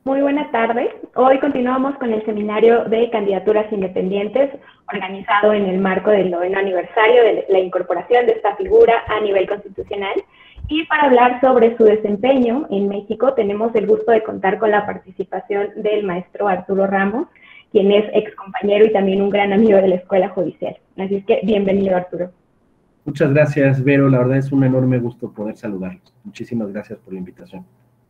Muy buena tarde. Hoy continuamos con el seminario de candidaturas independientes organizado en el marco del 9º aniversario de la incorporación de esta figura a nivel constitucional. Y para hablar sobre su desempeño en México, tenemos el gusto de contar con la participación del maestro Arturo Ramos, quien es excompañero y también un gran amigo de la Escuela Judicial. Así es que bienvenido, Arturo. Muchas gracias, Vero. La verdad es un enorme gusto poder saludarlos. Muchísimas gracias por la invitación.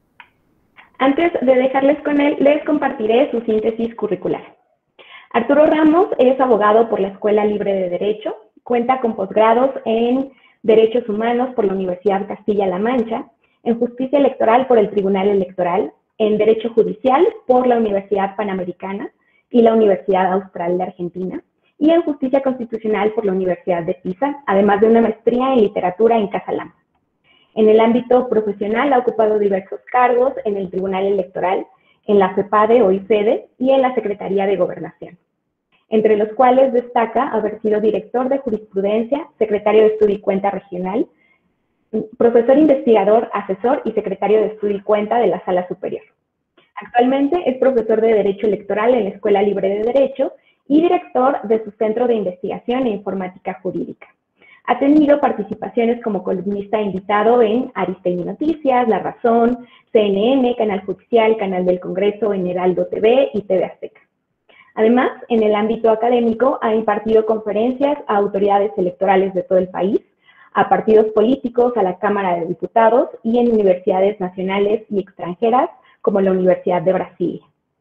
Antes de dejarles con él, les compartiré su síntesis curricular. Arturo Ramos es abogado por la Escuela Libre de Derecho, cuenta con posgrados en Derechos Humanos por la Universidad Castilla-La Mancha, en Justicia Electoral por el Tribunal Electoral, en Derecho Judicial por la Universidad Panamericana y la Universidad Austral de Argentina, y en Justicia Constitucional por la Universidad de Pisa, además de una maestría en Literatura en Casa Lama. En el ámbito profesional ha ocupado diversos cargos en el Tribunal Electoral, en la FEPADE o IFEDE y en la Secretaría de Gobernación, entre los cuales destaca haber sido director de jurisprudencia, secretario de Estudio y Cuenta Regional, profesor investigador, asesor y secretario de Estudio y Cuenta de la Sala Superior. Actualmente es profesor de Derecho Electoral en la Escuela Libre de Derecho y director de su Centro de Investigación e Informática Jurídica. Ha tenido participaciones como columnista invitado en Aristegui Noticias, La Razón, CNN, Canal Judicial, Canal del Congreso, en Heraldo TV y TV Azteca. Además, en el ámbito académico ha impartido conferencias a autoridades electorales de todo el país, a partidos políticos, a la Cámara de Diputados y en universidades nacionales y extranjeras como la Universidad de Brasilia.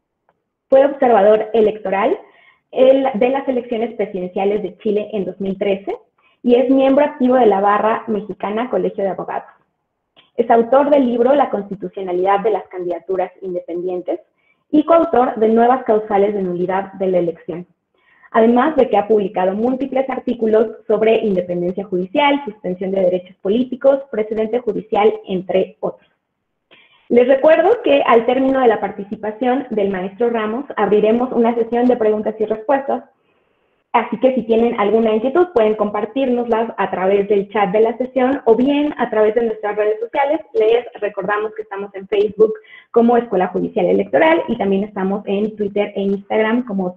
Fue observador electoral de las elecciones presidenciales de Chile en 2013, y es miembro activo de la Barra Mexicana Colegio de Abogados. Es autor del libro La constitucionalidad de las candidaturas independientes y coautor de Nuevas causales de nulidad de la elección. Además de que ha publicado múltiples artículos sobre independencia judicial, suspensión de derechos políticos, precedente judicial, entre otros. Les recuerdo que al término de la participación del maestro Ramos abriremos una sesión de preguntas y respuestas. Así que si tienen alguna inquietud pueden compartirnoslas a través del chat de la sesión o bien a través de nuestras redes sociales. Les recordamos que estamos en Facebook como Escuela Judicial Electoral y también estamos en Twitter e Instagram como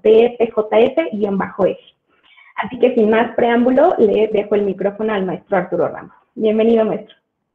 TFJF-E. Así que sin más preámbulo, le dejo el micrófono al maestro Arturo Ramos. Bienvenido, maestro.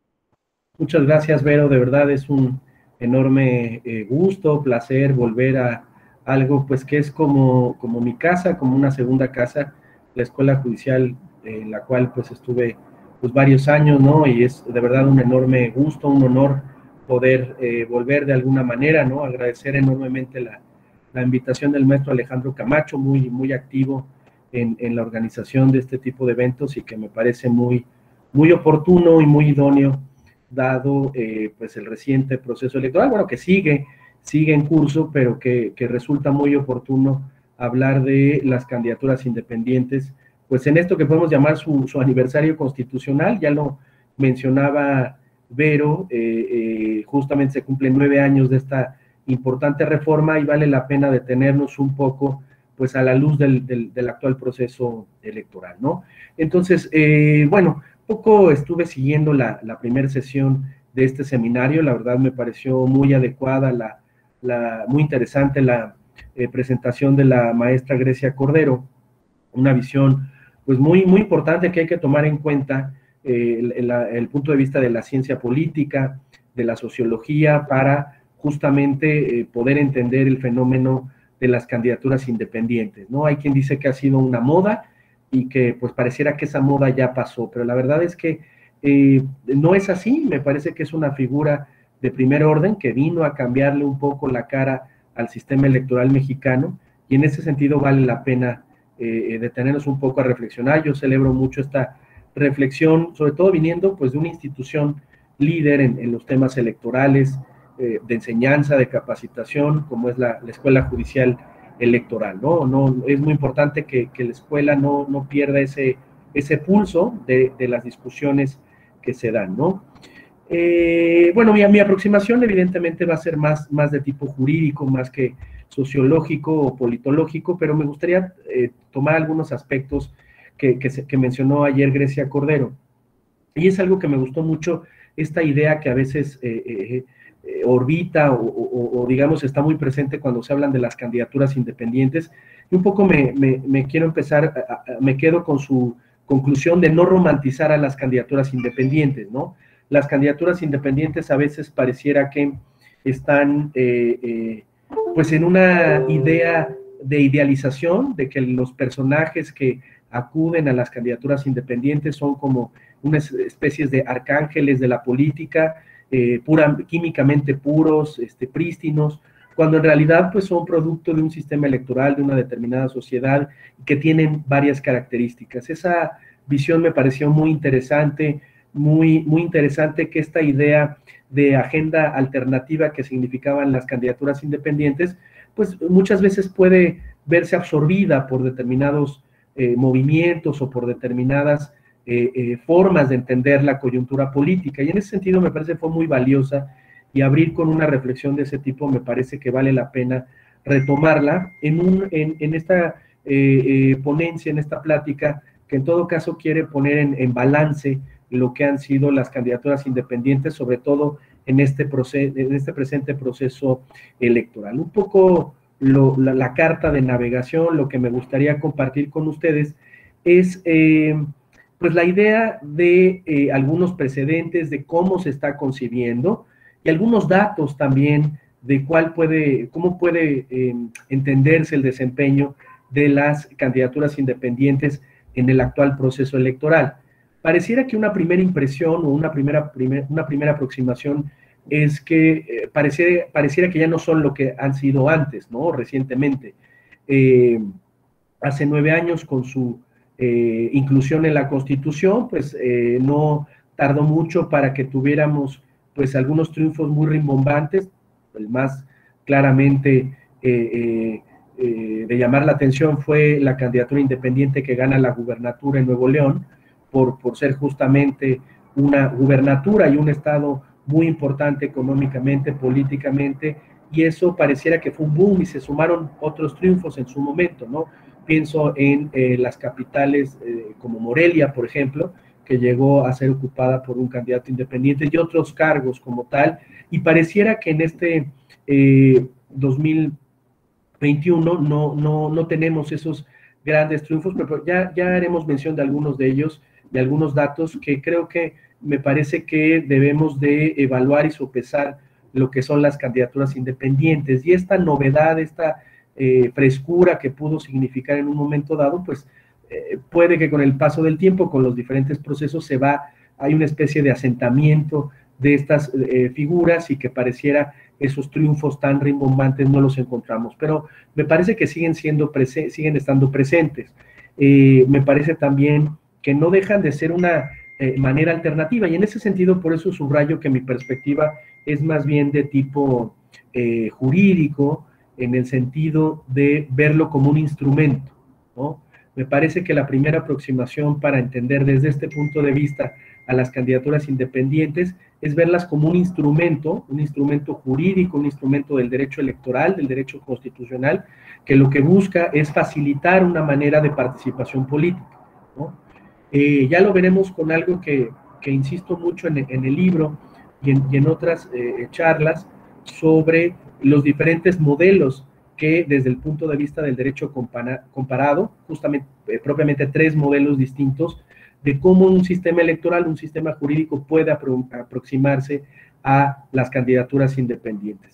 Muchas gracias, Vero. De verdad es un enorme gusto, placer volver a algo pues que es como mi casa, como una segunda casa, la Escuela Judicial, en la cual pues estuve pues varios años, ¿no? Y es de verdad un enorme gusto, un honor poder volver de alguna manera, ¿no? Agradecer enormemente la invitación del maestro Alejandro Camacho, muy activo en la organización de este tipo de eventos y que me parece muy oportuno y muy idóneo, dado pues el reciente proceso electoral, bueno, que sigue en curso, pero que resulta muy oportuno hablar de las candidaturas independientes, pues en esto que podemos llamar su aniversario constitucional. Ya lo mencionaba Vero, justamente se cumplen 9 años de esta importante reforma y vale la pena detenernos un poco pues a la luz del actual proceso electoral, ¿no? Entonces, bueno, poco estuve siguiendo la primera sesión de este seminario. La verdad me pareció muy adecuada, muy interesante la presentación de la maestra Grecia Cordero, una visión pues muy importante que hay que tomar en cuenta, el punto de vista de la ciencia política, de la sociología, para justamente poder entender el fenómeno de las candidaturas independientes, ¿no? Hay quien dice que ha sido una moda y que pues pareciera que esa moda ya pasó, pero la verdad es que no es así. Me parece que es una figura de primer orden que vino a cambiarle un poco la cara al sistema electoral mexicano, y en ese sentido vale la pena detenernos un poco a reflexionar. Yo celebro mucho esta reflexión, sobre todo viniendo pues de una institución líder en los temas electorales, de enseñanza, de capacitación, como es la Escuela Judicial Electoral, ¿no? Es muy importante que la escuela no pierda ese pulso de las discusiones que se dan, ¿no? Bueno, mi aproximación evidentemente va a ser más de tipo jurídico, más que sociológico o politológico, pero me gustaría tomar algunos aspectos que mencionó ayer Grecia Cordero. Y es algo que me gustó mucho, esta idea que a veces orbita o digamos está muy presente cuando se hablan de las candidaturas independientes. Y un poco me quiero empezar, me quedo con su conclusión de no romantizar a las candidaturas independientes, ¿no? Las candidaturas independientes a veces pareciera que están pues en una idea de idealización, de que los personajes que acuden a las candidaturas independientes son como unas especies de arcángeles de la política, químicamente puros, prístinos, cuando en realidad pues son producto de un sistema electoral, de una determinada sociedad, que tienen varias características. Esa visión me pareció muy interesante, muy interesante que esta idea de agenda alternativa que significaban las candidaturas independientes, pues muchas veces puede verse absorbida por determinados movimientos o por determinadas formas de entender la coyuntura política. Y en ese sentido me parece que fue muy valiosa, y abrir con una reflexión de ese tipo me parece que vale la pena retomarla en esta ponencia, en esta plática, que en todo caso quiere poner en balance lo que han sido las candidaturas independientes, sobre todo en este presente proceso electoral. Un poco la carta de navegación, lo que me gustaría compartir con ustedes es pues la idea de algunos precedentes de cómo se está concibiendo y algunos datos también de cómo puede entenderse el desempeño de las candidaturas independientes en el actual proceso electoral. Pareciera que una primera impresión o una primera aproximación es que pareciera que ya no son lo que han sido antes, ¿no? Recientemente. Hace 9 años, con su inclusión en la Constitución, pues no tardó mucho para que tuviéramos pues algunos triunfos muy rimbombantes, el más claramente de llamar la atención fue la candidatura independiente que gana la gubernatura en Nuevo León, por ser justamente una gubernatura y un estado muy importante económicamente, políticamente, y eso pareciera que fue un boom y se sumaron otros triunfos en su momento, ¿no? Pienso en las capitales como Morelia, por ejemplo, que llegó a ser ocupada por un candidato independiente, y otros cargos como tal, y pareciera que en este 2021 no tenemos esos grandes triunfos, pero ya haremos mención de algunos de ellos, de algunos datos que creo que me parece que debemos de evaluar y sopesar lo que son las candidaturas independientes, y esta novedad, esta frescura que pudo significar en un momento dado, pues puede que con el paso del tiempo, con los diferentes procesos, hay una especie de asentamiento de estas figuras, y que pareciera esos triunfos tan rimbombantes no los encontramos, pero me parece que siguen estando presentes. Me parece también que no dejan de ser una manera alternativa, y en ese sentido, por eso subrayo que mi perspectiva es más bien de tipo jurídico, en el sentido de verlo como un instrumento, ¿no? Me parece que la primera aproximación para entender desde este punto de vista a las candidaturas independientes es verlas como un instrumento jurídico, un instrumento del derecho electoral, del derecho constitucional, que lo que busca es facilitar una manera de participación política, ¿no? Ya lo veremos con algo que insisto mucho en el libro y en otras charlas, sobre los diferentes modelos que desde el punto de vista del derecho comparado, justamente, propiamente 3 modelos distintos de cómo un sistema electoral, un sistema jurídico puede aproximarse a las candidaturas independientes.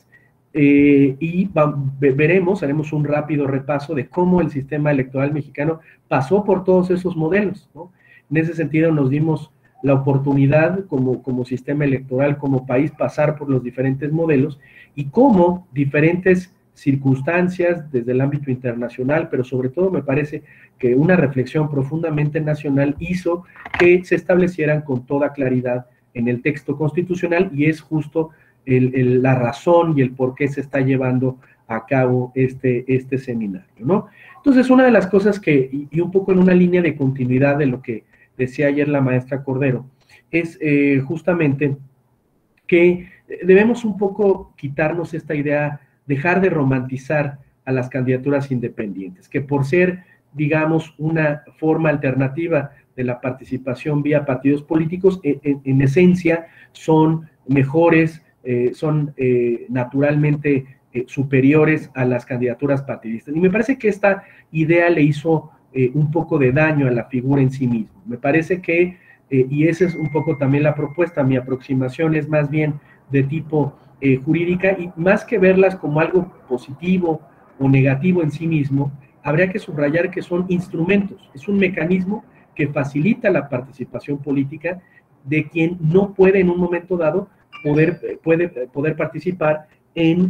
Y haremos un rápido repaso de cómo el sistema electoral mexicano pasó por todos esos modelos, ¿no? En ese sentido nos dimos la oportunidad como sistema electoral, como país, pasar por los diferentes modelos, y cómo diferentes circunstancias desde el ámbito internacional, pero sobre todo me parece que una reflexión profundamente nacional hizo que se establecieran con toda claridad en el texto constitucional, y es justo la razón y el por qué se está llevando a cabo este seminario, ¿no? Entonces, una de las cosas y un poco en una línea de continuidad de lo que decía ayer la maestra Cordero, es justamente que debemos un poco quitarnos esta idea, dejar de romantizar a las candidaturas independientes, que por ser, digamos, una forma alternativa de la participación vía partidos políticos, en esencia son mejores, son naturalmente superiores a las candidaturas partidistas. Y me parece que esta idea le hizo un poco de daño a la figura en sí misma. Me parece que, y esa es un poco también la propuesta, mi aproximación es más bien de tipo jurídica, y más que verlas como algo positivo o negativo en sí mismo, habría que subrayar que son instrumentos, es un mecanismo que facilita la participación política de quien no puede en un momento dado poder participar en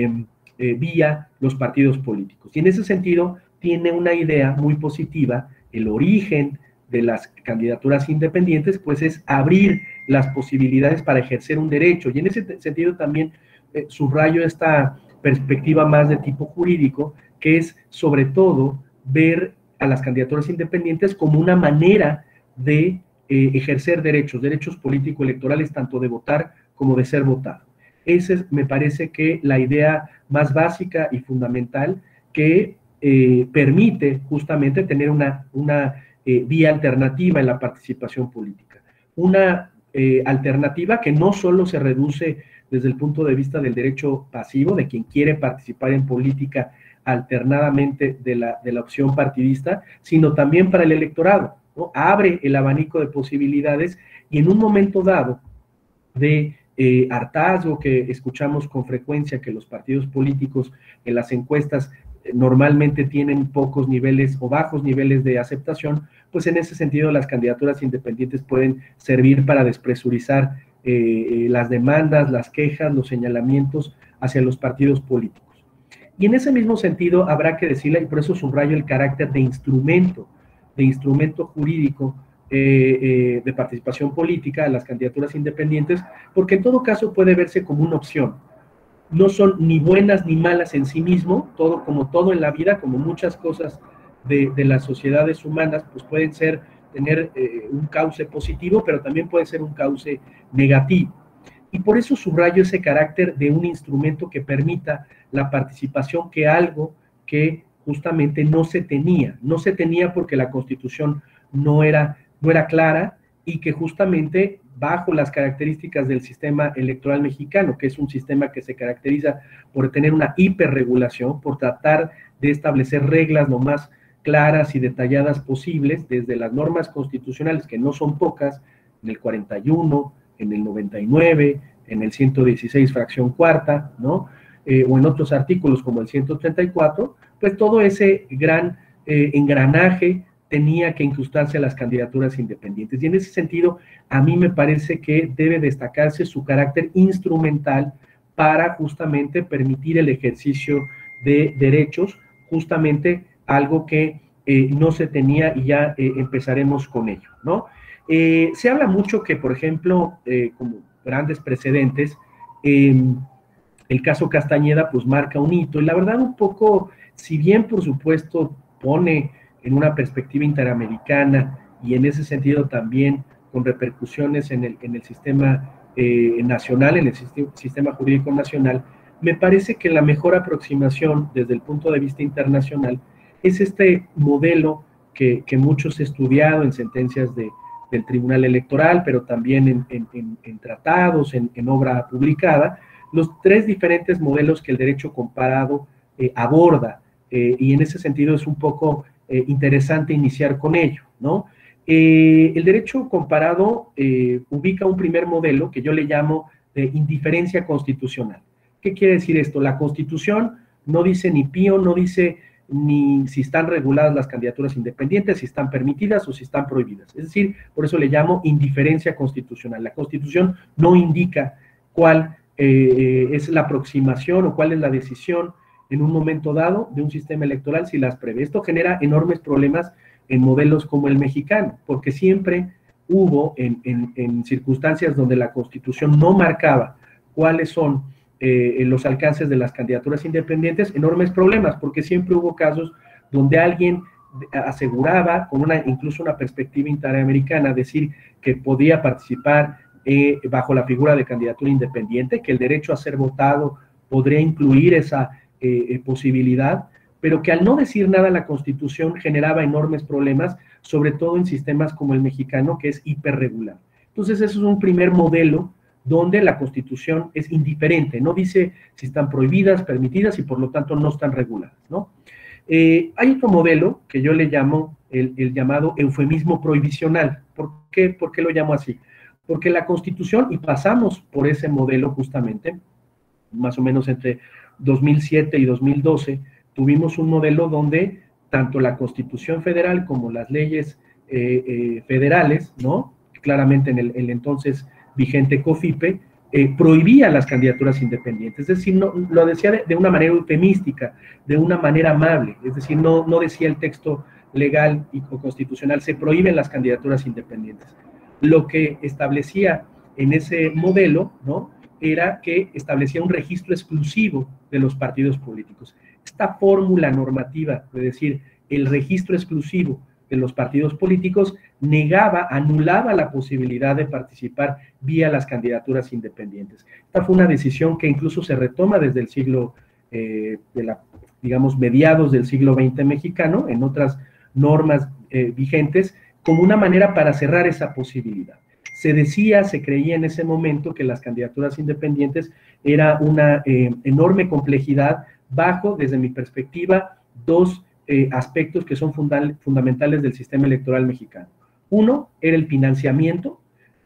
vía los partidos políticos. Y en ese sentido tiene una idea muy positiva. El origen de las candidaturas independientes pues es abrir las posibilidades para ejercer un derecho, y en ese sentido también subrayo esta perspectiva más de tipo jurídico, que es sobre todo ver a las candidaturas independientes como una manera de ejercer derechos político-electorales, tanto de votar como de ser votado. Esa es, me parece que la idea más básica y fundamental que permite justamente tener una vía alternativa en la participación política. Una alternativa que no solo se reduce desde el punto de vista del derecho pasivo, de quien quiere participar en política alternadamente de la opción partidista, sino también para el electorado, ¿no? Abre el abanico de posibilidades, y en un momento dado de hartazgo que escuchamos con frecuencia, que los partidos políticos en las encuestas normalmente tienen pocos niveles o bajos niveles de aceptación, pues en ese sentido las candidaturas independientes pueden servir para despresurizar las demandas, las quejas, los señalamientos hacia los partidos políticos. Y en ese mismo sentido habrá que decirle, y por eso subrayo el carácter de instrumento jurídico de participación política a las candidaturas independientes, porque en todo caso puede verse como una opción. No son ni buenas ni malas en sí mismo, como todo en la vida, como muchas cosas de las sociedades humanas, pues pueden tener un cauce positivo, pero también puede ser un cauce negativo. Y por eso subrayo ese carácter de un instrumento que permita la participación, que algo que justamente no se tenía porque la Constitución no era clara, y que justamente bajo las características del sistema electoral mexicano, que es un sistema que se caracteriza por tener una hiperregulación, por tratar de establecer reglas lo más claras y detalladas posibles, desde las normas constitucionales, que no son pocas, en el 41, en el 99, en el 116 fracción cuarta, ¿no? O en otros artículos como el 134, pues todo ese gran engranaje tenía que incrustarse a las candidaturas independientes. Y en ese sentido, a mí me parece que debe destacarse su carácter instrumental para justamente permitir el ejercicio de derechos, justamente algo que no se tenía, y ya empezaremos con ello, ¿no? Se habla mucho que, por ejemplo, como grandes precedentes, el caso Castañeda pues marca un hito, y la verdad un poco, si bien por supuesto pone en una perspectiva interamericana y en ese sentido también con repercusiones en el sistema nacional, en el sistema jurídico nacional, me parece que la mejor aproximación desde el punto de vista internacional es este modelo que muchos he estudiado en sentencias del Tribunal Electoral, pero también en tratados, en obra publicada, los tres diferentes modelos que el derecho comparado aborda, y en ese sentido es un poco interesante iniciar con ello, ¿no? El derecho comparado ubica un primer modelo que yo le llamo de indiferencia constitucional. ¿Qué quiere decir esto? La Constitución no dice ni pío, no dice ni si están reguladas las candidaturas independientes, si están permitidas o si están prohibidas. Es decir, por eso le llamo indiferencia constitucional. La Constitución no indica cuál es la aproximación o cuál es la decisión en un momento dado de un sistema electoral si las prevé. Esto genera enormes problemas en modelos como el mexicano, porque siempre hubo en circunstancias donde la Constitución no marcaba cuáles son los alcances de las candidaturas independientes, enormes problemas, porque siempre hubo casos donde alguien aseguraba, con incluso una perspectiva interamericana, decir que podía participar bajo la figura de candidatura independiente, que el derecho a ser votado podría incluir esa posibilidad, pero que al no decir nada la Constitución generaba enormes problemas, sobre todo en sistemas como el mexicano, que es hiperregular. Entonces, eso es un primer modelo donde la Constitución es indiferente, no dice si están prohibidas, permitidas y por lo tanto no están reguladas, ¿no? Hay otro modelo que yo le llamo el llamado eufemismo prohibicional. ¿Por qué? ¿Por qué lo llamo así? Porque la Constitución, y pasamos por ese modelo justamente, más o menos entre 2007 y 2012, tuvimos un modelo donde tanto la Constitución Federal como las leyes federales, ¿no? Claramente en el entonces vigente COFIPE, prohibía las candidaturas independientes, es decir, no, lo decía de una manera eufemística, de una manera amable, es decir, no decía el texto legal y constitucional, se prohíben las candidaturas independientes. Lo que establecía en ese modelo, ¿no?, era que establecía un registro exclusivo de los partidos políticos. Esta fórmula normativa, es decir, el registro exclusivo de los partidos políticos, negaba, anulaba la posibilidad de participar vía las candidaturas independientes. Esta fue una decisión que incluso se retoma desde el siglo, digamos, mediados del siglo XX mexicano, en otras normas vigentes, como una manera para cerrar esa posibilidad. Se decía, se creía en ese momento que las candidaturas independientes era una enorme complejidad bajo, desde mi perspectiva, dos aspectos que son fundamentales del sistema electoral mexicano. Uno era el financiamiento,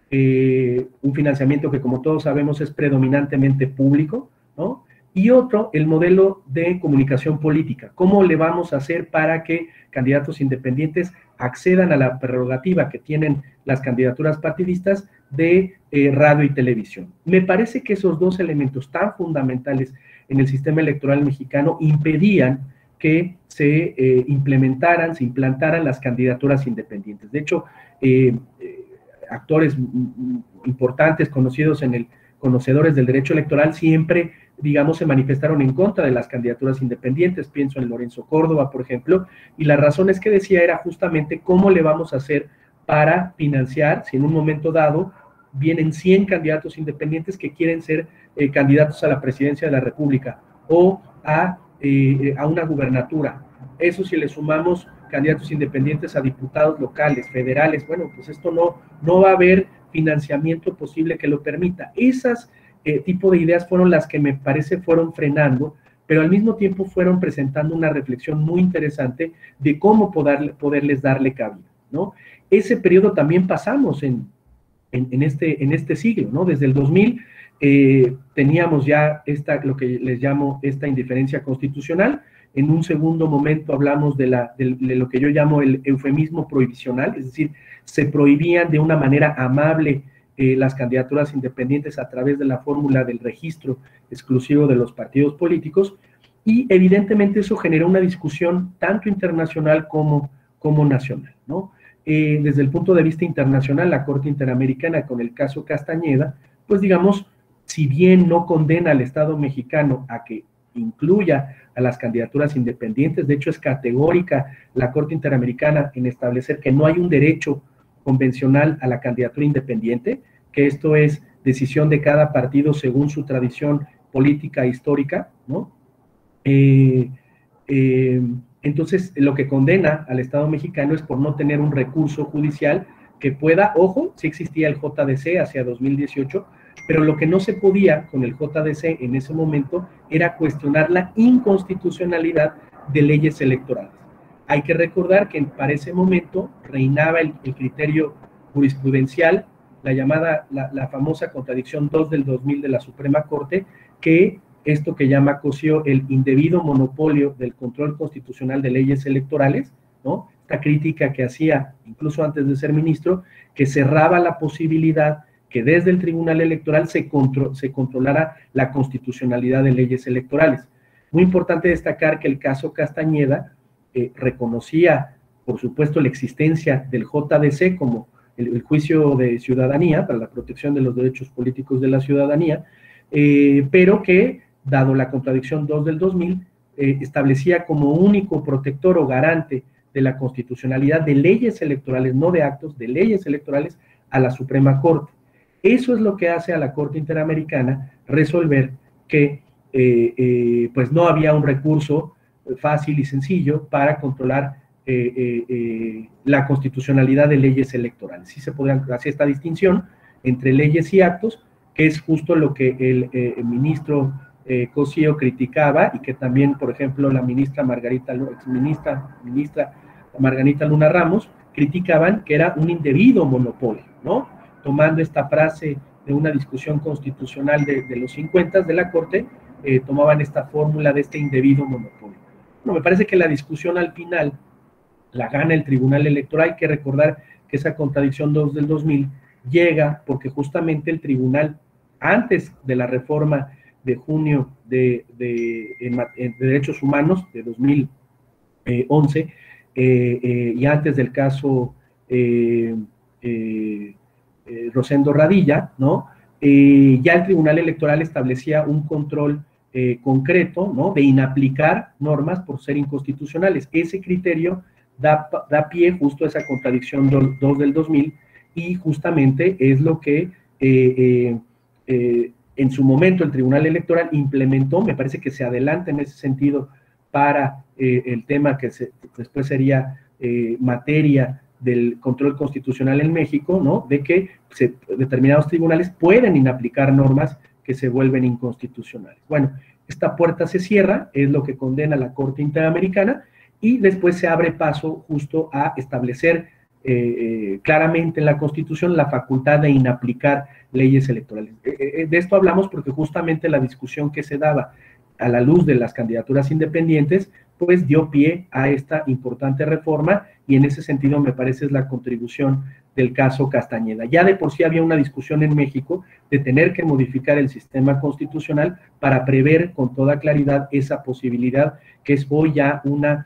un financiamiento que, como todos sabemos, es predominantemente público, ¿no? Y otro, el modelo de comunicación política. ¿Cómo le vamos a hacer para que candidatos independientes accedan a la prerrogativa que tienen las candidaturas partidistas de radio y televisión? Me parece que esos dos elementos tan fundamentales en el sistema electoral mexicano impedían que se implementaran, se implantaran las candidaturas independientes. De hecho, actores importantes, conocidos conocedores del derecho electoral, siempre, digamos, se manifestaron en contra de las candidaturas independientes. Pienso en Lorenzo Córdoba, por ejemplo, y la razón es que decía era justamente cómo le vamos a hacer para financiar, si en un momento dado vienen 100 candidatos independientes que quieren ser candidatos a la presidencia de la República o a una gubernatura. Eso, si le sumamos candidatos independientes a diputados locales, federales, bueno, pues esto no va a haber financiamiento posible que lo permita. Esas tipo de ideas fueron las que me parece fueron frenando, pero al mismo tiempo fueron presentando una reflexión muy interesante de cómo poderles darle cabida, ¿no? Ese periodo también pasamos en este siglo, ¿no? Desde el 2000 teníamos ya lo que les llamo esta indiferencia constitucional. En un segundo momento hablamos de lo que yo llamo el eufemismo prohibicional, es decir, se prohibían de una manera amable las candidaturas independientes a través de la fórmula del registro exclusivo de los partidos políticos, y evidentemente eso generó una discusión tanto internacional como nacional, ¿no? Desde el punto de vista internacional, la Corte Interamericana, con el caso Castañeda, pues digamos, si bien no condena al Estado mexicano a que incluya a las candidaturas independientes, de hecho es categórica la Corte Interamericana en establecer que no hay un derecho convencional a la candidatura independiente, que esto es decisión de cada partido según su tradición política e histórica, ¿no? Entonces, lo que condena al Estado mexicano es por no tener un recurso judicial que pueda, ojo, sí existía el JDC hacia 2018, pero lo que no se podía con el JDC en ese momento era cuestionar la inconstitucionalidad de leyes electorales. Hay que recordar que para ese momento reinaba el criterio jurisprudencial, la famosa contradicción 2 del 2000 de la Suprema Corte, que esto que llama Cosío el indebido monopolio del control constitucional de leyes electorales, ¿no? Esta crítica que hacía, incluso antes de ser ministro, que cerraba la posibilidad que desde el Tribunal Electoral se controlara la constitucionalidad de leyes electorales. Muy importante destacar que el caso Castañeda reconocía, por supuesto, la existencia del JDC como el juicio de ciudadanía para la protección de los derechos políticos de la ciudadanía, pero que, dado la contradicción 2 del 2000, establecía como único protector o garante de la constitucionalidad de leyes electorales, no de actos, de leyes electorales, a la Suprema Corte. Eso es lo que hace a la Corte Interamericana resolver que pues no había un recurso fácil y sencillo para controlar la constitucionalidad de leyes electorales. Sí se podría hacer esta distinción entre leyes y actos, que es justo lo que el ministro Cosío criticaba y que también, por ejemplo, la ministra Margarita Luna Ramos criticaban, que era un indebido monopolio, ¿no? Tomando esta frase de una discusión constitucional de los 50 de la Corte, tomaban esta fórmula de este indebido monopolio. Bueno, me parece que la discusión al final la gana el Tribunal Electoral. Hay que recordar que esa contradicción 2 del 2000 llega porque justamente el Tribunal, antes de la reforma de junio de Derechos Humanos de 2011, y antes del caso Rosendo Radilla, ¿no? Ya el Tribunal Electoral establecía un control concreto, ¿no?, de inaplicar normas por ser inconstitucionales. Ese criterio da pie justo a esa contradicción 2 del 2000 y justamente es lo que en su momento el Tribunal Electoral implementó. Me parece que se adelanta en ese sentido para el tema que después sería materia del control constitucional en México, ¿no?, de que determinados tribunales pueden inaplicar normas que se vuelven inconstitucionales. Bueno, esta puerta se cierra, es lo que condena la Corte Interamericana, y después se abre paso justo a establecer claramente en la Constitución la facultad de inaplicar leyes electorales. De esto hablamos porque justamente la discusión que se daba a la luz de las candidaturas independientes, pues dio pie a esta importante reforma, y en ese sentido me parece es la contribución del caso Castañeda. Ya de por sí había una discusión en México de tener que modificar el sistema constitucional para prever con toda claridad esa posibilidad que es hoy ya una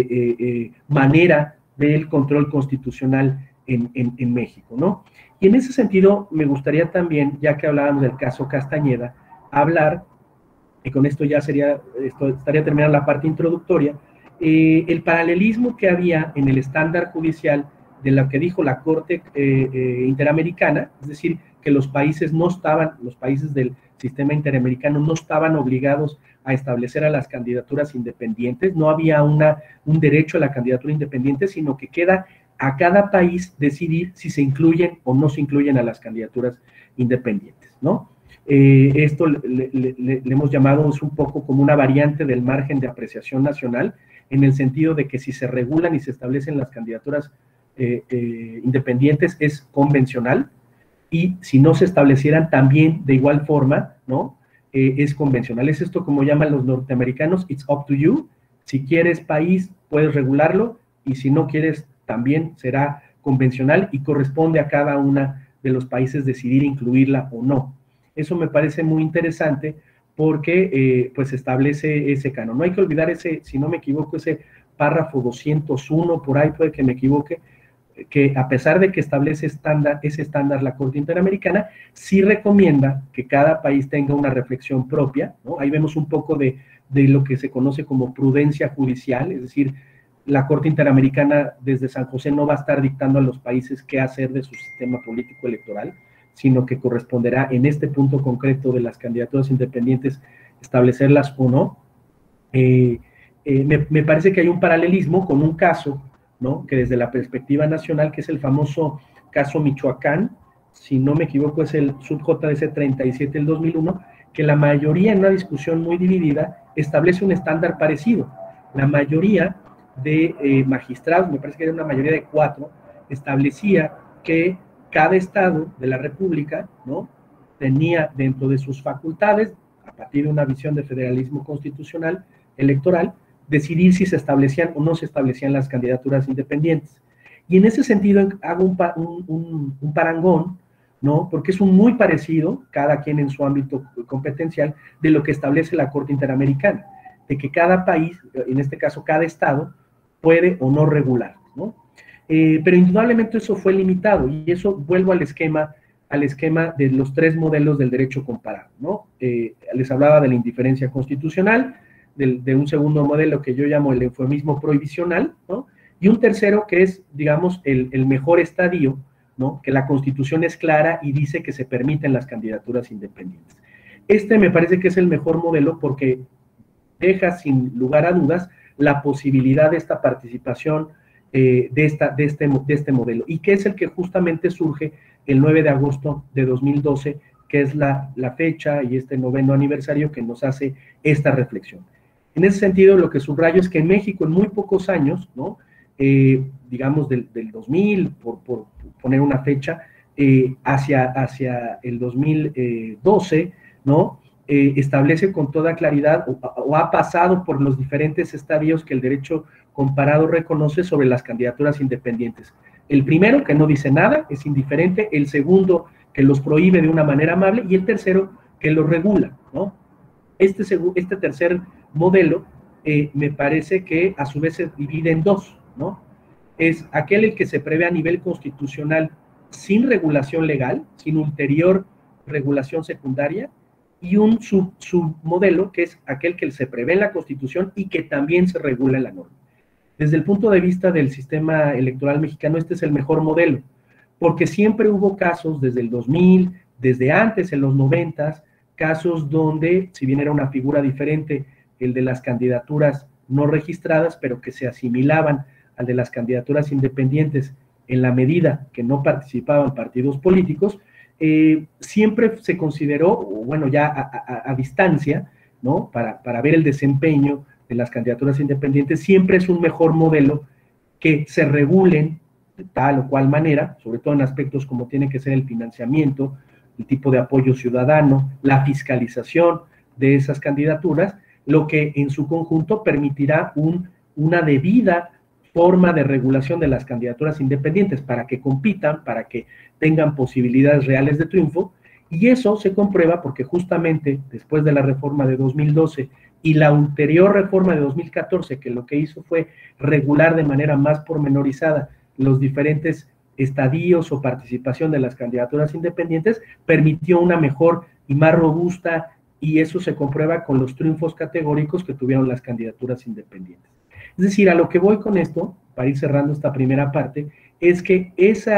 manera del control constitucional en México, ¿no? Y en ese sentido me gustaría también, ya que hablábamos del caso Castañeda, hablar, y con esto ya estaría terminando la parte introductoria, el paralelismo que había en el estándar judicial de lo que dijo la Corte Interamericana, es decir, que los países del sistema interamericano no estaban obligados a establecer a las candidaturas independientes, no había un derecho a la candidatura independiente, sino que queda a cada país decidir si se incluyen o no se incluyen a las candidaturas independientes, ¿no? Esto le hemos llamado un poco como una variante del margen de apreciación nacional, en el sentido de que si se regulan y se establecen las candidaturas independientes es convencional, y si no se establecieran también de igual forma, ¿no?, es convencional. Es esto como llaman los norteamericanos, it's up to you. Si quieres país, puedes regularlo, y si no quieres, también será convencional, y corresponde a cada una de los países decidir incluirla o no. Eso me parece muy interesante porque pues establece ese canon. No hay que olvidar ese, si no me equivoco, ese párrafo 201, por ahí puede que me equivoque, que a pesar de que establece ese estándar la Corte Interamericana, sí recomienda que cada país tenga una reflexión propia, ¿no? Ahí vemos un poco de lo que se conoce como prudencia judicial, es decir, la Corte Interamericana desde San José no va a estar dictando a los países qué hacer de su sistema político electoral, sino que corresponderá en este punto concreto de las candidaturas independientes establecerlas o no. Me parece que hay un paralelismo con un caso, ¿no?, que desde la perspectiva nacional, que es el famoso caso Michoacán, si no me equivoco es el sub-JDC 37 del 2001, que la mayoría, en una discusión muy dividida, establece un estándar parecido. La mayoría de magistrados, me parece que era una mayoría de 4, establecía que cada estado de la República, ¿no?, tenía dentro de sus facultades, a partir de una visión de federalismo constitucional electoral, decidir si se establecían o no se establecían las candidaturas independientes. Y en ese sentido hago un parangón, ¿no?, porque es muy parecido, cada quien en su ámbito competencial, de lo que establece la Corte Interamericana, de que cada país, en este caso cada estado, puede o no regular, ¿no? Pero indudablemente eso fue limitado, y eso vuelvo al esquema de los 3 modelos del derecho comparado, ¿no? Les hablaba de la indiferencia constitucional, de un segundo modelo que yo llamo el eufemismo prohibicional, ¿no?, y un tercero que es, digamos, el mejor estadio, ¿no?, que la Constitución es clara y dice que se permiten las candidaturas independientes. Este me parece que es el mejor modelo porque deja sin lugar a dudas la posibilidad de esta participación de este modelo, y que es el que justamente surge el 9 de agosto de 2012 que es la fecha y este 9º aniversario que nos hace esta reflexión. En ese sentido, lo que subrayo es que en México en muy pocos años, ¿no? Digamos del 2000, por poner una fecha, hacia el 2012, ¿no? Establece con toda claridad o ha pasado por los diferentes estadios que el derecho comparado reconoce sobre las candidaturas independientes. El primero, que no dice nada, es indiferente; el segundo, que los prohíbe de una manera amable; y el tercero, que los regula, ¿no? Este tercer modelo me parece que a su vez se divide en dos, ¿no? Es aquel el que se prevé a nivel constitucional sin regulación legal, sin ulterior regulación secundaria, y un submodelo que es aquel que se prevé en la Constitución y que también se regula en la norma. Desde el punto de vista del sistema electoral mexicano, este es el mejor modelo, porque siempre hubo casos desde el 2000, desde antes, en los 90, casos donde, si bien era una figura diferente, el de las candidaturas no registradas, pero que se asimilaban al de las candidaturas independientes en la medida que no participaban partidos políticos, siempre se consideró, bueno, ya a distancia, ¿no? Para ver el desempeño de las candidaturas independientes, siempre es un mejor modelo que se regulen de tal o cual manera, sobre todo en aspectos como tiene que ser el financiamiento, el tipo de apoyo ciudadano, la fiscalización de esas candidaturas, lo que en su conjunto permitirá una debida forma de regulación de las candidaturas independientes para que compitan, para que tengan posibilidades reales de triunfo, y eso se comprueba porque justamente después de la reforma de 2012 y la ulterior reforma de 2014, que lo que hizo fue regular de manera más pormenorizada los diferentes estadios o participación de las candidaturas independientes, permitió una mejor y más robusta, y eso se comprueba con los triunfos categóricos que tuvieron las candidaturas independientes. Es decir, a lo que voy con esto, para ir cerrando esta primera parte, es que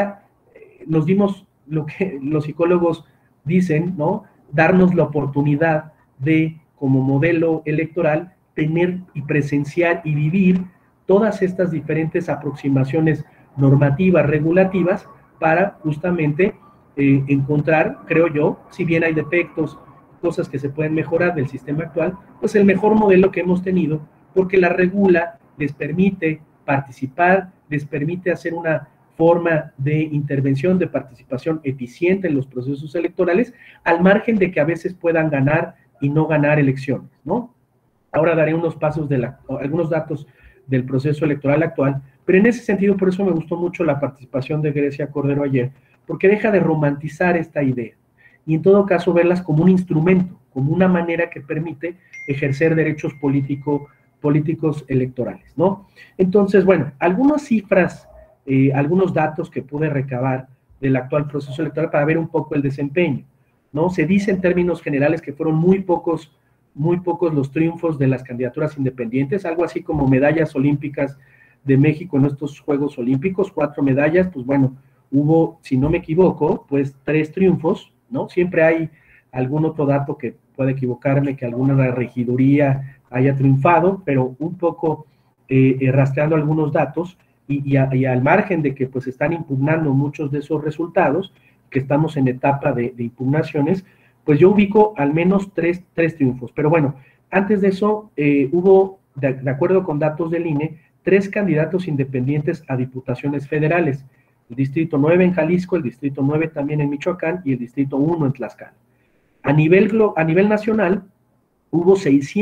nos dimos lo que los psicólogos dicen, ¿no? Darnos la oportunidad de, como modelo electoral, tener y presenciar y vivir todas estas diferentes aproximaciones normativas, regulativas, para justamente encontrar, creo yo, si bien hay defectos, cosas que se pueden mejorar del sistema actual, pues el mejor modelo que hemos tenido, porque la regula, les permite participar, les permite hacer una forma de intervención, de participación eficiente en los procesos electorales, al margen de que a veces puedan ganar y no ganar elecciones, ¿no? Ahora daré unos pasos algunos datos del proceso electoral actual, pero en ese sentido, por eso me gustó mucho la participación de Grecia Cordero ayer, porque deja de romantizar esta idea, y en todo caso verlas como un instrumento, como una manera que permite ejercer derechos políticos electorales, ¿no? Entonces, bueno, algunas cifras, algunos datos que pude recabar del actual proceso electoral para ver un poco el desempeño, ¿no? Se dice en términos generales que fueron muy pocos los triunfos de las candidaturas independientes, algo así como medallas olímpicas de México en estos Juegos Olímpicos, 4 medallas, pues bueno, hubo, si no me equivoco, pues 3 triunfos, ¿no? Siempre hay algún otro dato que puede equivocarme, que alguna regiduría haya triunfado, pero un poco rastreando algunos datos y al margen de que pues están impugnando muchos de esos resultados, que estamos en etapa de impugnaciones, pues yo ubico al menos tres triunfos. Pero bueno, antes de eso hubo, de acuerdo con datos del INE, 3 candidatos independientes a diputaciones federales: el Distrito 9 en Jalisco, el Distrito 9 también en Michoacán y el Distrito 1 en Tlaxcala. A nivel nacional, hubo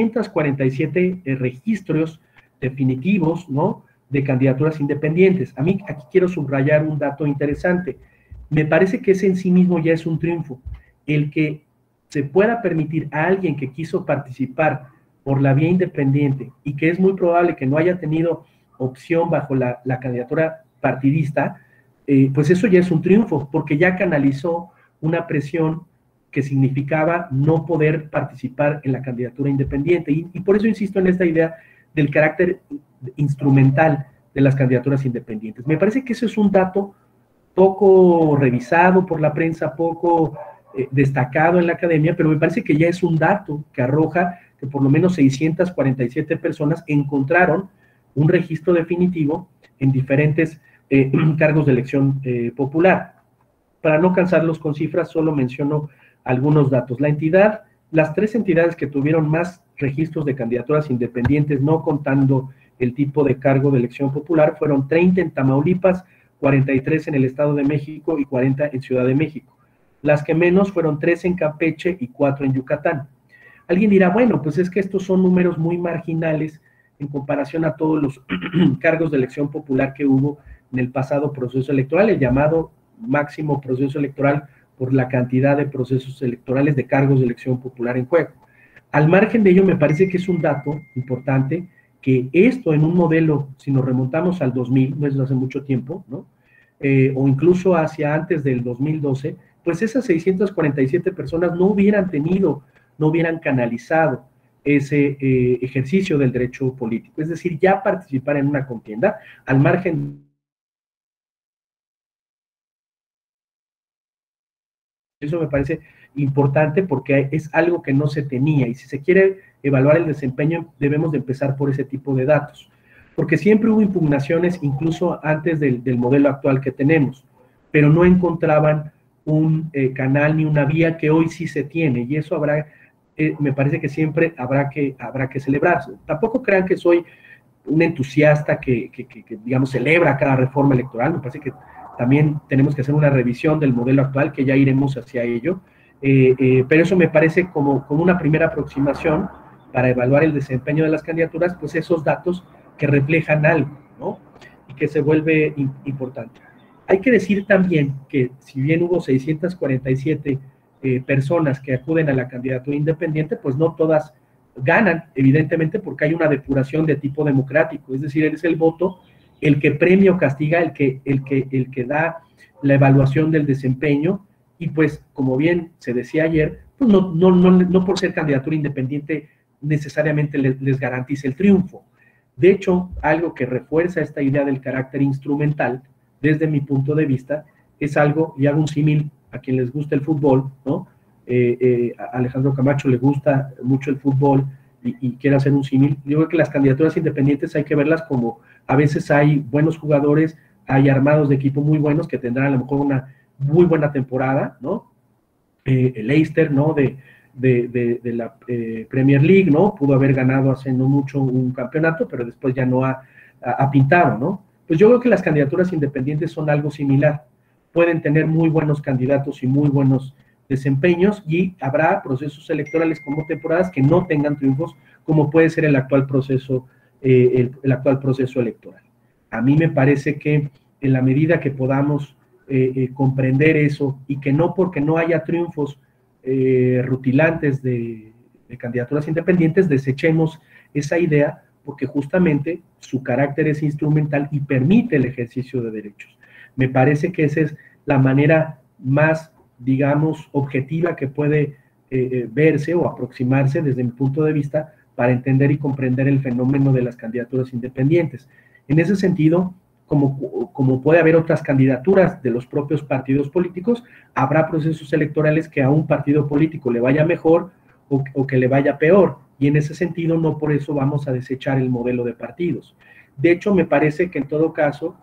647 registros definitivos, ¿no?, de candidaturas independientes. A mí aquí quiero subrayar un dato interesante. Me parece que ese en sí mismo ya es un triunfo. El que se pueda permitir a alguien que quiso participar por la vía independiente y que es muy probable que no haya tenido opción bajo la candidatura partidista, pues eso ya es un triunfo, porque ya canalizó una presión que significaba no poder participar en la candidatura independiente. Y por eso insisto en esta idea del carácter instrumental de las candidaturas independientes. Me parece que eso es un dato poco revisado por la prensa, poco destacado en la academia, pero me parece que ya es un dato que arroja que por lo menos 647 personas encontraron un registro definitivo en diferentes cargos de elección popular. Para no cansarlos con cifras, solo menciono algunos datos. Las 3 entidades que tuvieron más registros de candidaturas independientes, no contando el tipo de cargo de elección popular, fueron 30 en Tamaulipas, 43 en el Estado de México y 40 en Ciudad de México. Las que menos fueron 3 en Campeche y 4 en Yucatán. Alguien dirá, bueno, pues es que estos son números muy marginales en comparación a todos los cargos de elección popular que hubo en el pasado proceso electoral, el llamado máximo proceso electoral por la cantidad de procesos electorales de cargos de elección popular en juego. Al margen de ello, me parece que es un dato importante que esto en un modelo, si nos remontamos al 2000, no es hace mucho tiempo, ¿no? O incluso hacia antes del 2012, pues esas 647 personas no hubieran tenido, no hubieran canalizado ese ejercicio del derecho político. Es decir, ya participar en una contienda, al margen. Eso me parece importante porque es algo que no se tenía y si se quiere evaluar el desempeño debemos de empezar por ese tipo de datos, porque siempre hubo impugnaciones incluso antes del modelo actual que tenemos, pero no encontraban un canal ni una vía que hoy sí se tiene y eso me parece que siempre habrá que celebrarse. Tampoco crean que soy un entusiasta que, digamos, celebra cada reforma electoral. Me parece que también tenemos que hacer una revisión del modelo actual, que ya iremos hacia ello, pero eso me parece como una primera aproximación para evaluar el desempeño de las candidaturas, pues esos datos que reflejan algo, ¿no? Y que se vuelve importante. Hay que decir también que si bien hubo 647 personas que acuden a la candidatura independiente, pues no todas ganan, evidentemente, porque hay una depuración de tipo democrático, es decir, es el voto el que premia o castiga, el que da la evaluación del desempeño, y pues, como bien se decía ayer, pues no por ser candidatura independiente necesariamente les garantiza el triunfo. De hecho, algo que refuerza esta idea del carácter instrumental, desde mi punto de vista, es algo, y hago un símil a quien les gusta el fútbol, ¿no? A Alejandro Camacho le gusta mucho el fútbol y quiere hacer un símil. Yo creo que las candidaturas independientes hay que verlas como a veces hay buenos jugadores, hay armados de equipo muy buenos que tendrán a lo mejor una muy buena temporada, ¿no? El Leicester, ¿no? De la Premier League, ¿no? Pudo haber ganado hace no mucho un campeonato, pero después ya no ha pintado, ¿no? Pues yo creo que las candidaturas independientes son algo similar. Pueden tener muy buenos candidatos y muy buenos desempeños y habrá procesos electorales como temporadas que no tengan triunfos, como puede ser el actual proceso electoral. A mí me parece que en la medida que podamos comprender eso y que no porque no haya triunfos rutilantes de candidaturas independientes, desechemos esa idea porque justamente su carácter es instrumental y permite el ejercicio de derechos. Me parece que esa es la manera más, digamos, objetiva que puede verse o aproximarse desde mi punto de vista para entender y comprender el fenómeno de las candidaturas independientes. En ese sentido, como puede haber otras candidaturas de los propios partidos políticos, habrá procesos electorales que a un partido político le vaya mejor o que le vaya peor, y en ese sentido no por eso vamos a desechar el modelo de partidos. De hecho, me parece que en todo caso,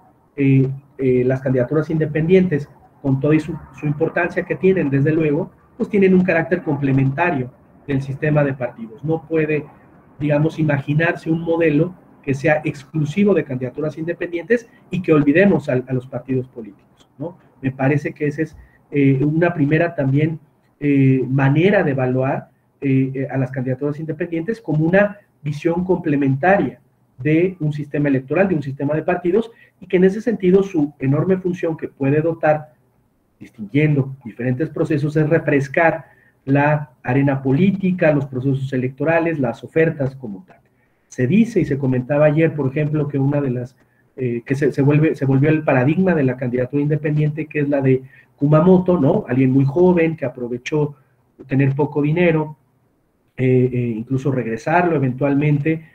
las candidaturas independientes, con toda su importancia que tienen, desde luego, pues tienen un carácter complementario del sistema de partidos. No puede, digamos, imaginarse un modelo que sea exclusivo de candidaturas independientes y que olvidemos a los partidos políticos, ¿no? Me parece que esa es una primera también manera de evaluar a las candidaturas independientes como una visión complementaria de un sistema electoral, de un sistema de partidos, y que en ese sentido su enorme función que puede dotar, distinguiendo diferentes procesos, es refrescar la arena política, los procesos electorales, las ofertas como tal. Se dice y se comentaba ayer, por ejemplo, que una de las, que se volvió el paradigma de la candidatura independiente, que es la de Kumamoto, ¿no? Alguien muy joven que aprovechó tener poco dinero, incluso regresarlo eventualmente,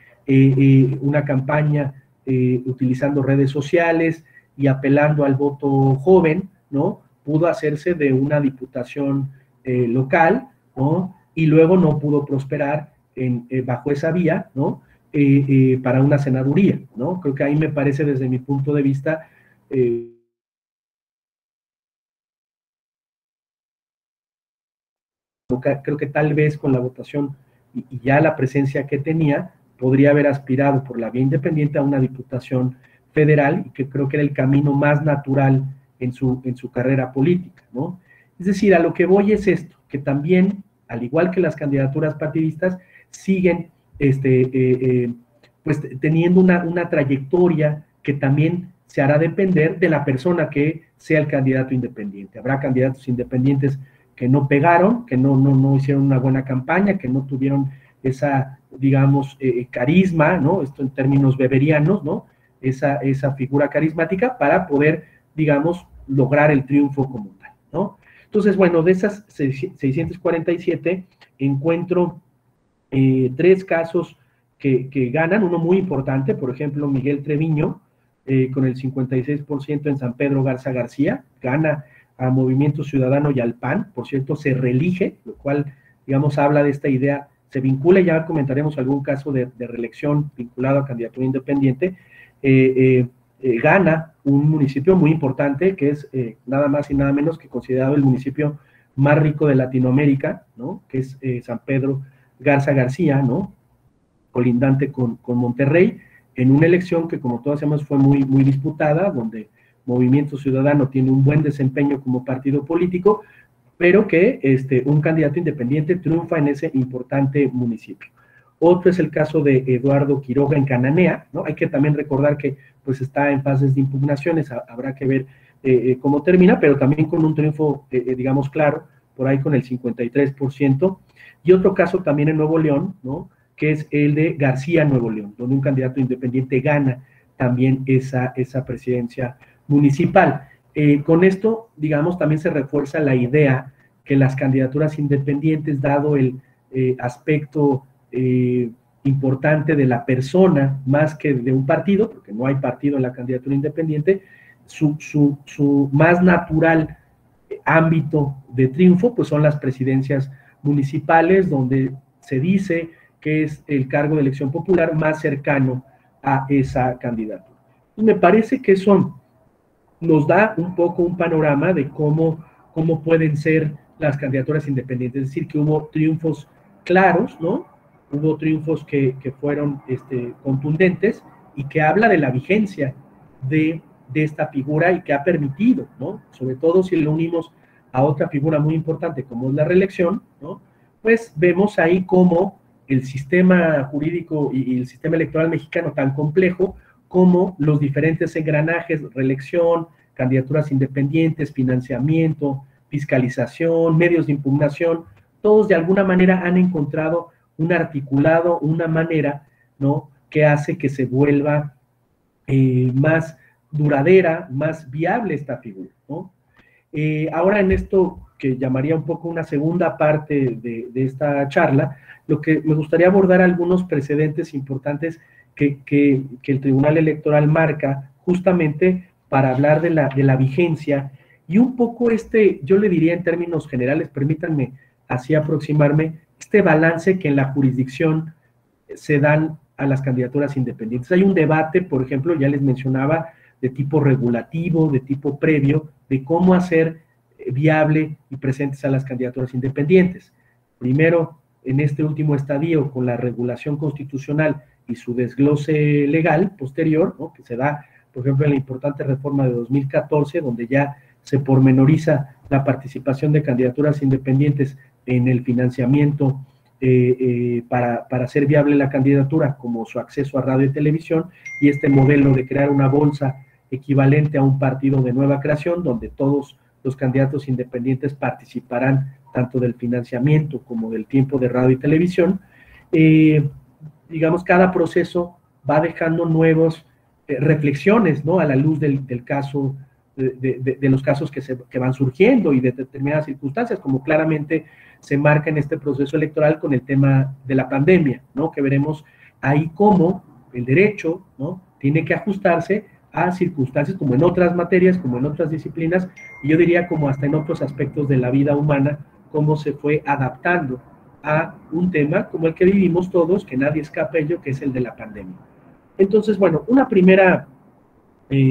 una campaña utilizando redes sociales y apelando al voto joven, ¿no? Pudo hacerse de una diputación local, ¿no? Y luego no pudo prosperar bajo esa vía, ¿no? Para una senaduría, ¿no? Creo que ahí me parece, desde mi punto de vista, creo que tal vez con la votación y ya la presencia que tenía, podría haber aspirado por la vía independiente a una diputación federal, y que creo que era el camino más natural en su carrera política, ¿no? Es decir, a lo que voy es esto, que también, al igual que las candidaturas partidistas, siguen pues teniendo una trayectoria que también se hará depender de la persona que sea el candidato independiente. Habrá candidatos independientes que no pegaron, que no hicieron una buena campaña, que no tuvieron esa, digamos, carisma, ¿no? Esto en términos weberianos, ¿no? Esa figura carismática para poder, digamos, lograr el triunfo como tal, ¿no? Entonces, bueno, de esas 647 encuentro 3 casos que ganan, uno muy importante, por ejemplo, Miguel Treviño, con el 56% en San Pedro Garza García, gana a Movimiento Ciudadano y al PAN, por cierto, se reelige, lo cual, digamos, habla de esta idea, se vincula, ya comentaremos algún caso de reelección vinculado a candidatura independiente, gana un municipio muy importante, que es nada más y nada menos que considerado el municipio más rico de Latinoamérica, ¿no? Que es San Pedro Garza García, ¿no? Colindante con Monterrey, en una elección que, como todos sabemos, fue muy, muy disputada, donde Movimiento Ciudadano tiene un buen desempeño como partido político, pero que un candidato independiente triunfa en ese importante municipio. Otro es el caso de Eduardo Quiroga en Cananea, ¿no? Hay que también recordar que pues está en fases de impugnaciones, habrá que ver cómo termina, pero también con un triunfo, digamos, claro, por ahí con el 53%. Y otro caso también en Nuevo León, ¿no? Que es el de García Nuevo León, donde un candidato independiente gana también esa presidencia municipal. Con esto, digamos, también se refuerza la idea que las candidaturas independientes, dado el aspecto importante de la persona más que de un partido, porque no hay partido en la candidatura independiente, su más natural ámbito de triunfo, pues son las presidencias municipales, donde se dice que es el cargo de elección popular más cercano a esa candidatura. Y me parece que eso nos da un poco un panorama de cómo pueden ser las candidaturas independientes, es decir, que hubo triunfos claros, ¿no? Hubo triunfos que fueron contundentes, y que habla de la vigencia de esta figura, y que ha permitido, ¿no? Sobre todo si lo unimos a otra figura muy importante como es la reelección, ¿no? Pues vemos ahí cómo el sistema jurídico y el sistema electoral mexicano, tan complejo como los diferentes engranajes, reelección, candidaturas independientes, financiamiento, fiscalización, medios de impugnación, todos de alguna manera han encontrado un articulado, una manera, ¿no?, que hace que se vuelva más duradera, más viable esta figura, ¿no? Ahora, en esto que llamaría un poco una segunda parte de esta charla, lo que me gustaría abordar algunos precedentes importantes que el Tribunal Electoral marca justamente para hablar de la vigencia, y un poco yo le diría en términos generales, permítanme así aproximarme, balance que en la jurisdicción se dan a las candidaturas independientes. Hay un debate, por ejemplo, ya les mencionaba, de tipo regulativo, de tipo previo, de cómo hacer viable y presentes a las candidaturas independientes. Primero, en este último estadio, con la regulación constitucional y su desglose legal posterior, ¿no?, que se da, por ejemplo, en la importante reforma de 2014, donde ya se pormenoriza la participación de candidaturas independientes en el financiamiento para hacer viable la candidatura, como su acceso a radio y televisión, y este modelo de crear una bolsa equivalente a un partido de nueva creación, donde todos los candidatos independientes participarán tanto del financiamiento como del tiempo de radio y televisión. Digamos, cada proceso va dejando nuevas reflexiones, ¿no?, a la luz del caso, de los casos que van surgiendo y de determinadas circunstancias, como claramente se marca en este proceso electoral con el tema de la pandemia, ¿no?, que veremos ahí cómo el derecho, ¿no?, tiene que ajustarse a circunstancias, como en otras materias, como en otras disciplinas, y yo diría como hasta en otros aspectos de la vida humana, cómo se fue adaptando a un tema como el que vivimos todos, que nadie escapa de ello, que es el de la pandemia. Entonces, bueno, una primera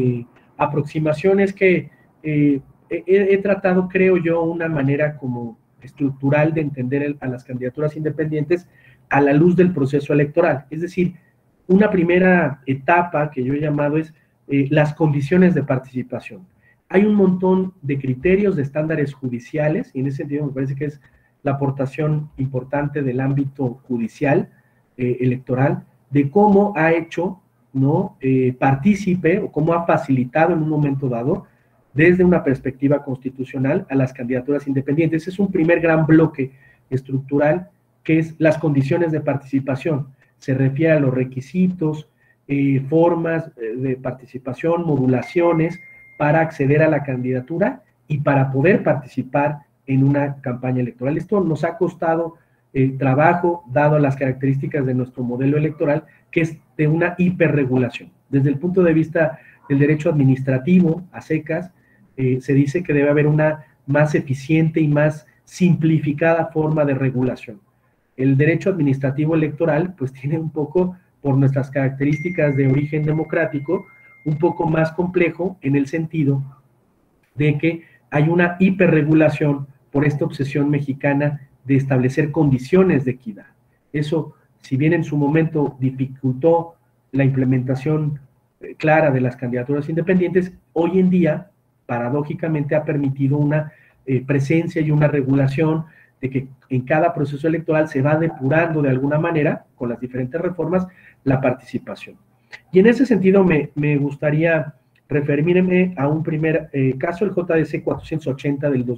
aproximación es que he tratado, creo yo, una manera como estructural de entender a las candidaturas independientes a la luz del proceso electoral. Es decir, una primera etapa que yo he llamado es las condiciones de participación. Hay un montón de criterios, de estándares judiciales, y en ese sentido me parece que es la aportación importante del ámbito judicial electoral, de cómo ha hecho, ¿no?, partícipe o cómo ha facilitado en un momento dado, desde una perspectiva constitucional, a las candidaturas independientes. Ese es un primer gran bloque estructural, que es las condiciones de participación. Se refiere a los requisitos, formas de participación, modulaciones para acceder a la candidatura y para poder participar en una campaña electoral. Esto nos ha costado trabajo, dado las características de nuestro modelo electoral, que es de una hiperregulación. Desde el punto de vista del derecho administrativo, a secas, se dice que debe haber una más eficiente y más simplificada forma de regulación. El derecho administrativo electoral, pues tiene un poco, por nuestras características de origen democrático, un poco más complejo en el sentido de que hay una hiperregulación por esta obsesión mexicana de establecer condiciones de equidad. Eso, si bien en su momento dificultó la implementación clara de las candidaturas independientes, hoy en día, paradójicamente, ha permitido una presencia y una regulación de que en cada proceso electoral se va depurando de alguna manera, con las diferentes reformas, la participación. Y en ese sentido me gustaría referirme a un primer caso, el JDC 480 del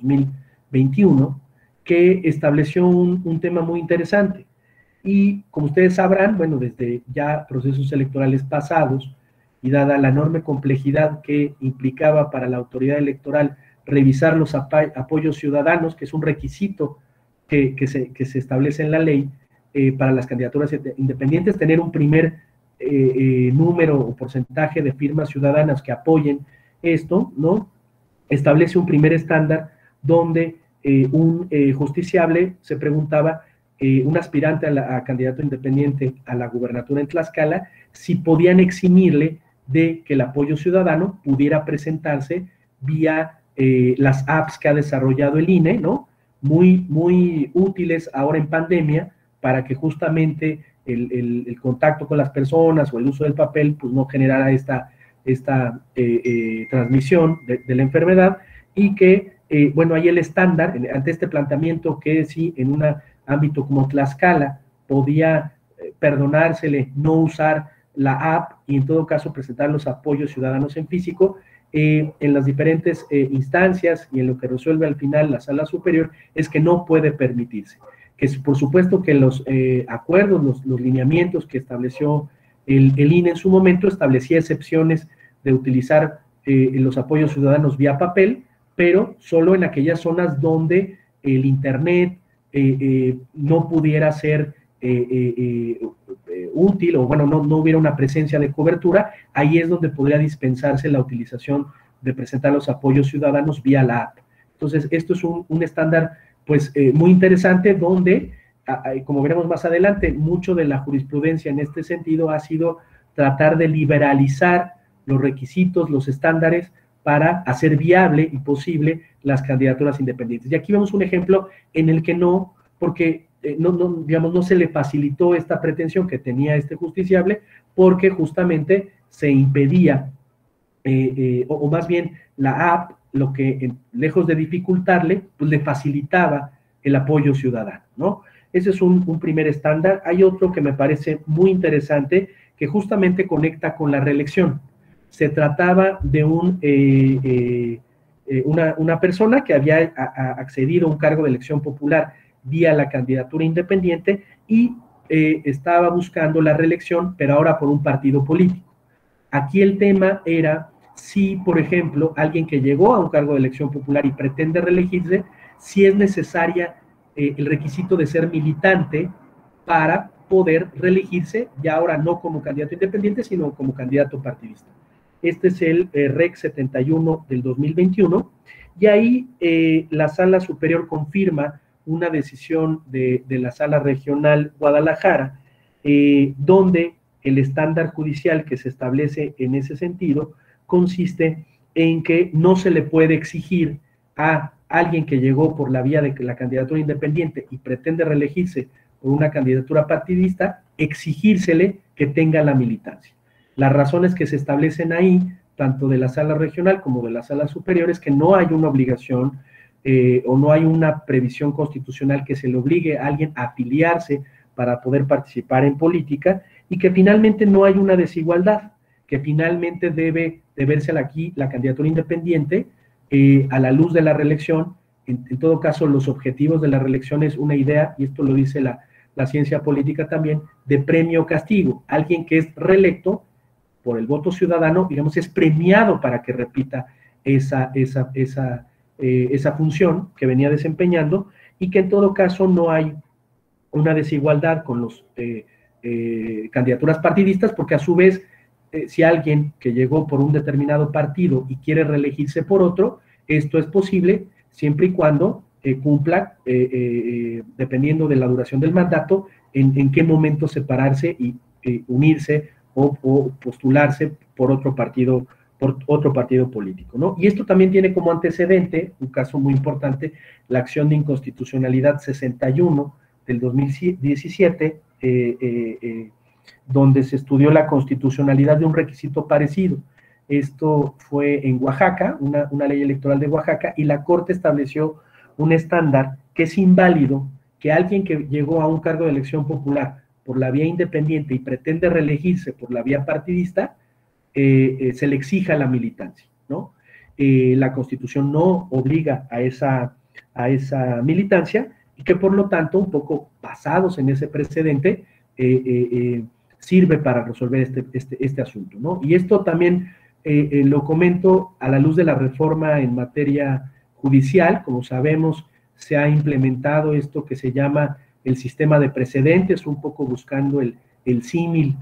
2021, que estableció un tema muy interesante. Y como ustedes sabrán, bueno, desde ya procesos electorales pasados, y dada la enorme complejidad que implicaba para la autoridad electoral revisar los apoyos ciudadanos, que es un requisito que se establece en la ley para las candidaturas independientes, tener un primer número o porcentaje de firmas ciudadanas que apoyen esto, ¿no? Establece un primer estándar donde un justiciable se preguntaba, un aspirante a candidato independiente a la gubernatura en Tlaxcala, si podían eximirle de que el apoyo ciudadano pudiera presentarse vía las apps que ha desarrollado el INE, ¿no? Muy útiles ahora en pandemia, para que justamente el contacto con las personas o el uso del papel pues no generara esta transmisión de la enfermedad, y que, bueno, ahí el estándar, ante este planteamiento que si en un ámbito como Tlaxcala podía perdonársele no usar la app y en todo caso presentar los apoyos ciudadanos en físico, en las diferentes instancias y en lo que resuelve al final la sala superior, es que no puede permitirse. Que por supuesto que los acuerdos, los lineamientos que estableció el INE en su momento, establecía excepciones de utilizar los apoyos ciudadanos vía papel, pero solo en aquellas zonas donde el internet no pudiera ser útil, o bueno, no hubiera una presencia de cobertura. Ahí es donde podría dispensarse la utilización de presentar los apoyos ciudadanos vía la app. Entonces, esto es un estándar pues muy interesante, donde, como veremos más adelante, mucho de la jurisprudencia en este sentido ha sido tratar de liberalizar los requisitos, los estándares, para hacer viable y posible las candidaturas independientes. Y aquí vemos un ejemplo en el que no, porque digamos, no se le facilitó esta pretensión que tenía este justiciable, porque justamente se impedía, o más bien la app, lo que lejos de dificultarle, pues le facilitaba el apoyo ciudadano, ¿no? Ese es un primer estándar. Hay otro que me parece muy interesante, que justamente conecta con la reelección. Se trataba de una persona que había accedido a un cargo de elección popular vía la candidatura independiente y estaba buscando la reelección, pero ahora por un partido político. Aquí el tema era si, por ejemplo, alguien que llegó a un cargo de elección popular y pretende reelegirse, si es necesaria el requisito de ser militante para poder reelegirse, ya ahora no como candidato independiente, sino como candidato partidista. Este es el REC 71 del 2021, y ahí la Sala Superior confirma una decisión de la Sala Regional Guadalajara, donde el estándar judicial que se establece en ese sentido consiste en que no se le puede exigir a alguien que llegó por la vía de la candidatura independiente y pretende reelegirse por una candidatura partidista, exigírsele que tenga la militancia. Las razones que se establecen ahí, tanto de la sala regional como de la sala superior, es que no hay una obligación o no hay una previsión constitucional que se le obligue a alguien a afiliarse para poder participar en política, y que finalmente no hay una desigualdad, que finalmente debe de verse aquí la candidatura independiente a la luz de la reelección. En todo caso, los objetivos de la reelección es una idea, y esto lo dice la ciencia política también, de premio castigo. Alguien que es reelecto por el voto ciudadano, digamos, es premiado para que repita esa función que venía desempeñando, y que en todo caso no hay una desigualdad con las candidaturas partidistas, porque a su vez, si alguien que llegó por un determinado partido y quiere reelegirse por otro, esto es posible siempre y cuando cumpla, dependiendo de la duración del mandato, en qué momento separarse y unirse o postularse por otro partido político, ¿no? Y esto también tiene como antecedente, un caso muy importante, la acción de inconstitucionalidad 61 del 2017, donde se estudió la constitucionalidad de un requisito parecido. Esto fue en Oaxaca, una ley electoral de Oaxaca, y la Corte estableció un estándar que es inválido que alguien que llegó a un cargo de elección popular por la vía independiente y pretende reelegirse por la vía partidista, se le exija la militancia, ¿no? La Constitución no obliga a esa militancia, y que por lo tanto, un poco basados en ese precedente, sirve para resolver este asunto, ¿no? Y esto también lo comento a la luz de la reforma en materia judicial. Como sabemos, se ha implementado esto que se llama el sistema de precedentes, un poco buscando el símil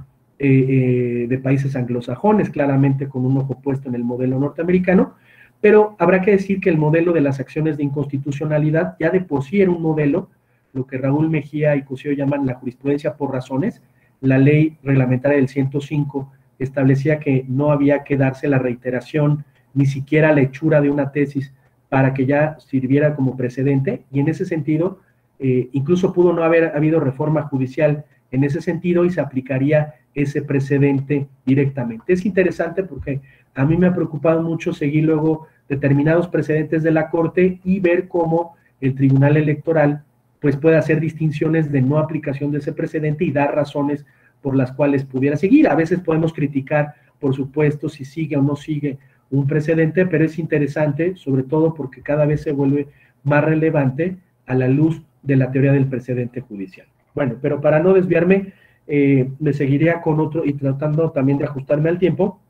de países anglosajones, claramente con un ojo puesto en el modelo norteamericano, pero habrá que decir que el modelo de las acciones de inconstitucionalidad ya de por sí era un modelo, lo que Raúl Mejía y Cosío llaman la jurisprudencia por razones. La ley reglamentaria del 105 establecía que no había que darse la reiteración, ni siquiera la hechura de una tesis para que ya sirviera como precedente, y en ese sentido, incluso pudo no haber habido reforma judicial en ese sentido, y se aplicaría ese precedente directamente. Es interesante porque a mí me ha preocupado mucho seguir luego determinados precedentes de la Corte y ver cómo el Tribunal Electoral pues puede hacer distinciones de no aplicación de ese precedente y dar razones por las cuales pudiera seguir. A veces podemos criticar, por supuesto, si sigue o no sigue un precedente, pero es interesante, sobre todo porque cada vez se vuelve más relevante a la luz de la teoría del precedente judicial. Bueno, pero para no desviarme, me seguiría con otro, y tratando también de ajustarme al tiempo,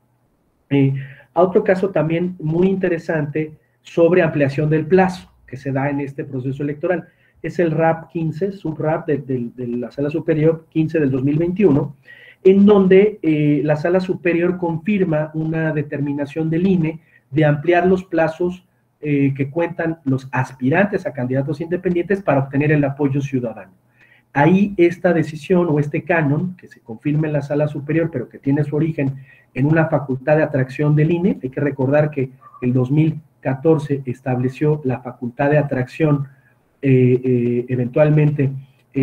a otro caso también muy interesante sobre ampliación del plazo que se da en este proceso electoral. Es el RAP 15, subrap de la Sala Superior 15 del 2021, en donde la Sala Superior confirma una determinación del INE de ampliar los plazos que cuentan los aspirantes a candidatos independientes para obtener el apoyo ciudadano. Ahí esta decisión o este canon, que se confirma en la Sala Superior, pero que tiene su origen en una facultad de atracción del INE, hay que recordar que el 2014 estableció la facultad de atracción eventualmente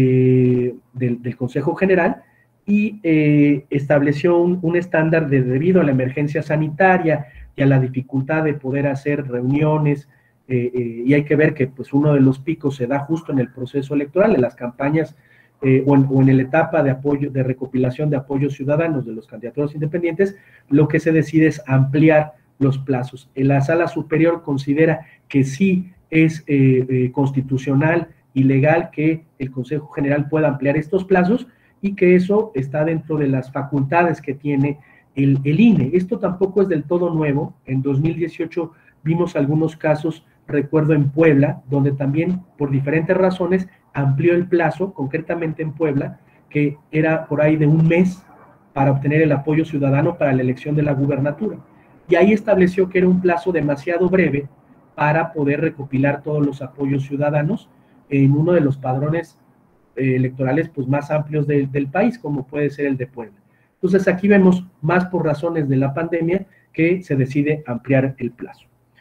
del Consejo General, y estableció un estándar debido a la emergencia sanitaria y a la dificultad de poder hacer reuniones, y hay que ver que pues uno de los picos se da justo en el proceso electoral, en las campañas o en la etapa de apoyo, de recopilación de apoyos ciudadanos de los candidatos independientes. Lo que se decide es ampliar los plazos. La Sala Superior considera que sí es constitucional y legal que el Consejo General pueda ampliar estos plazos, y que eso está dentro de las facultades que tiene el INE. Esto tampoco es del todo nuevo. En 2018 vimos algunos casos, recuerdo en Puebla, donde también por diferentes razones amplió el plazo, concretamente en Puebla, que era por ahí de un mes para obtener el apoyo ciudadano para la elección de la gubernatura. Y ahí estableció que era un plazo demasiado breve para poder recopilar todos los apoyos ciudadanos en uno de los padrones electorales pues más amplios del país, como puede ser el de Puebla. Entonces aquí vemos, más por razones de la pandemia, que se decide ampliar el plazo.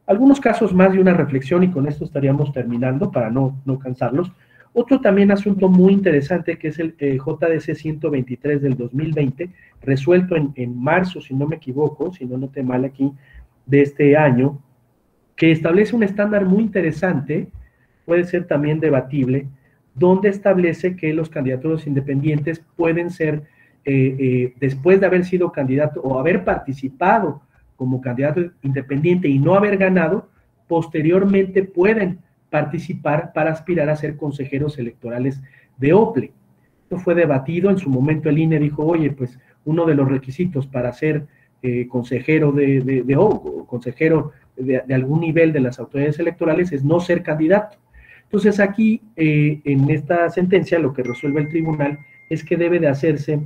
Algunos casos más de una reflexión, y con esto estaríamos terminando para no cansarlos. Otro también asunto muy interesante, que es el JDC 123 del 2020, resuelto en marzo, si no me equivoco, si no noté mal aquí, de este año, que establece un estándar muy interesante, puede ser también debatible, donde establece que los candidatos independientes pueden ser, después de haber sido candidato o haber participado como candidato independiente y no haber ganado, posteriormente pueden participar para aspirar a ser consejeros electorales de OPLE. Esto fue debatido, en su momento el INE dijo, oye, pues uno de los requisitos para ser consejero o consejero de algún nivel de las autoridades electorales es no ser candidato. Entonces aquí, en esta sentencia, lo que resuelve el tribunal es que debe de hacerse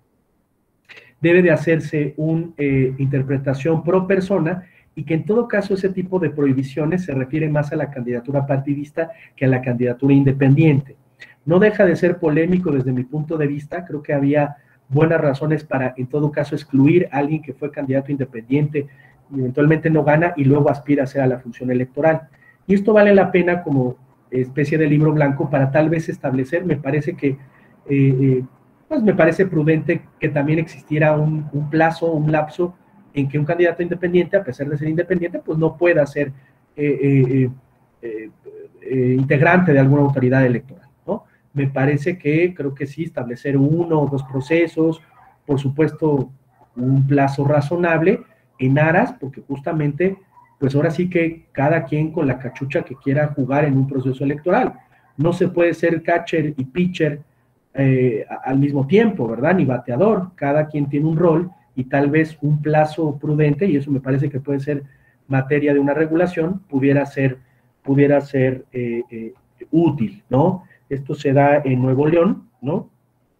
una interpretación pro persona, y que en todo caso ese tipo de prohibiciones se refiere más a la candidatura partidista que a la candidatura independiente. No deja de ser polémico desde mi punto de vista, creo que había buenas razones para, en todo caso, excluir a alguien que fue candidato independiente y eventualmente no gana y luego aspira a ser a la función electoral. Y esto vale la pena como especie de libro blanco para tal vez establecer, me parece que, pues me parece prudente que también existiera un plazo, un lapso en que un candidato independiente, a pesar de ser independiente, pues no pueda ser integrante de alguna autoridad electoral, ¿no? Me parece que creo que sí, establecer 1 o 2 procesos, por supuesto, un plazo razonable en aras, porque justamente, pues ahora sí que cada quien con la cachucha que quiera jugar en un proceso electoral. No se puede ser catcher y pitcher al mismo tiempo, ¿verdad? Ni bateador, cada quien tiene un rol y tal vez un plazo prudente, y eso me parece que puede ser materia de una regulación, pudiera ser útil, ¿no? Esto se da en Nuevo León, ¿no?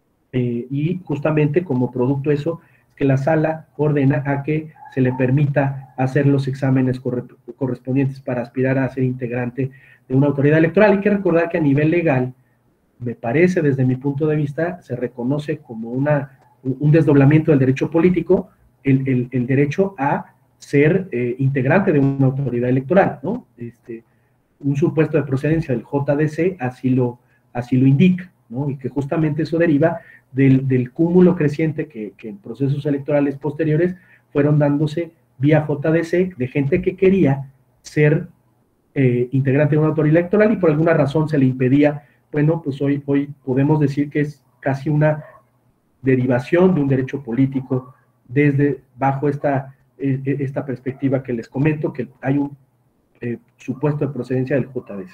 Y justamente como producto de eso, que la sala ordena a que se le permita hacer los exámenes correspondientes para aspirar a ser integrante de una autoridad electoral. Hay que recordar que a nivel legal, me parece desde mi punto de vista, se reconoce como un desdoblamiento del derecho político, el derecho a ser integrante de una autoridad electoral, ¿no? Un supuesto de procedencia del JDC así lo indica, ¿no? Y que justamente eso deriva del cúmulo creciente que en procesos electorales posteriores fueron dándose vía JDC de gente que quería ser integrante de una autoridad electoral y por alguna razón se le impedía. Bueno, pues hoy podemos decir que es casi una derivación de un derecho político bajo esta perspectiva que les comento, que hay un supuesto de procedencia del JDC.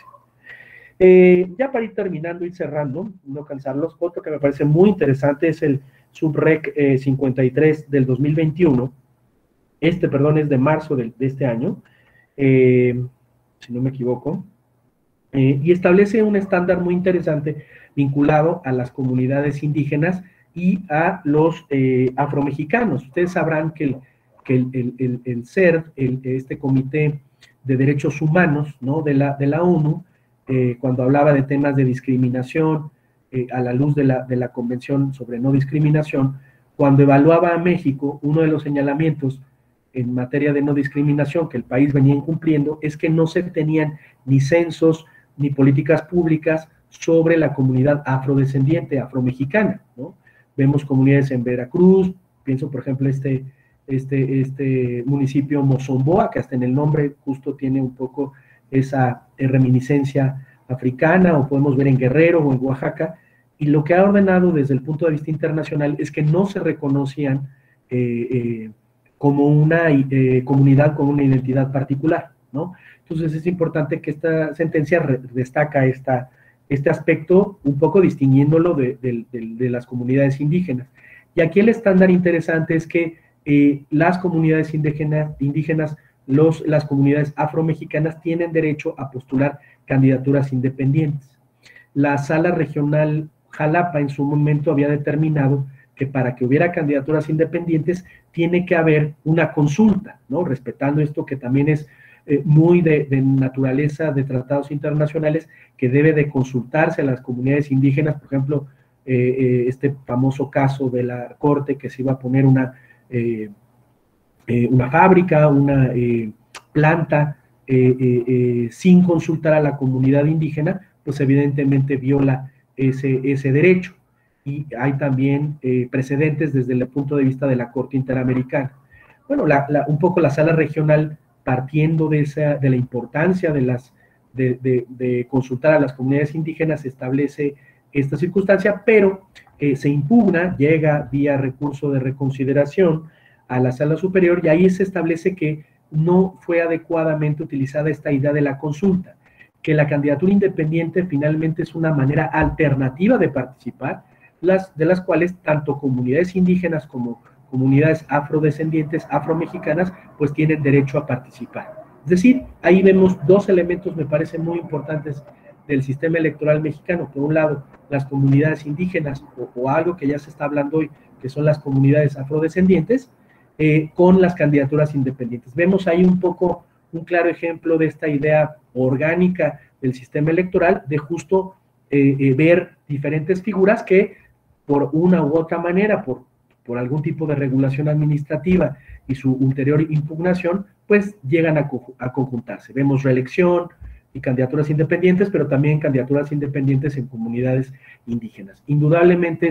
Ya para ir terminando, ir cerrando, no cansarlos, otro que me parece muy interesante es el Subrec 53 del 2021. Perdón, es de marzo de este año, si no me equivoco, y establece un estándar muy interesante vinculado a las comunidades indígenas y a los afromexicanos. Ustedes sabrán que el CERD, este Comité de Derechos Humanos, ¿no?, de la ONU, cuando hablaba de temas de discriminación, a la luz de la Convención sobre No Discriminación, cuando evaluaba a México, uno de los señalamientos en materia de no discriminación que el país venía incumpliendo es que no se tenían ni censos ni políticas públicas sobre la comunidad afrodescendiente, afromexicana, ¿no? Vemos comunidades en Veracruz, pienso por ejemplo este municipio Mozomboa, que hasta en el nombre justo tiene un poco esa reminiscencia africana, o podemos ver en Guerrero o en Oaxaca, y lo que ha ordenado desde el punto de vista internacional es que no se reconocían como una comunidad con una identidad particular, ¿no? Entonces es importante que esta sentencia destaca este aspecto, un poco distinguiéndolo de las comunidades indígenas. Y aquí el estándar interesante es que las comunidades indígenas, las comunidades afromexicanas tienen derecho a postular candidaturas independientes. La Sala Regional Jalapa en su momento había determinado que para que hubiera candidaturas independientes tiene que haber una consulta, ¿no? Respetando esto que también es muy de naturaleza de tratados internacionales, que debe de consultarse a las comunidades indígenas. Por ejemplo, este famoso caso de la Corte, que se iba a poner una fábrica, una planta sin consultar a la comunidad indígena, pues evidentemente viola ese derecho. Y hay también precedentes desde el punto de vista de la Corte Interamericana. Bueno, un poco la sala regional, partiendo de la importancia de consultar a las comunidades indígenas, establece esta circunstancia, pero se impugna, llega vía recurso de reconsideración a la sala superior, y ahí se establece que no fue adecuadamente utilizada esta idea de la consulta, que la candidatura independiente finalmente es una manera alternativa de participar, de las cuales tanto comunidades indígenas como comunidades afrodescendientes, afromexicanas, pues tienen derecho a participar. Es decir, ahí vemos dos elementos, me parecen muy importantes, del sistema electoral mexicano. Por un lado, las comunidades indígenas, o algo que ya se está hablando hoy, que son las comunidades afrodescendientes, con las candidaturas independientes. Vemos ahí un poco un claro ejemplo de esta idea orgánica del sistema electoral, de justo ver diferentes figuras que por una u otra manera, por algún tipo de regulación administrativa y su ulterior impugnación, pues llegan a conjuntarse. Vemos reelección y candidaturas independientes, pero también candidaturas independientes en comunidades indígenas. Indudablemente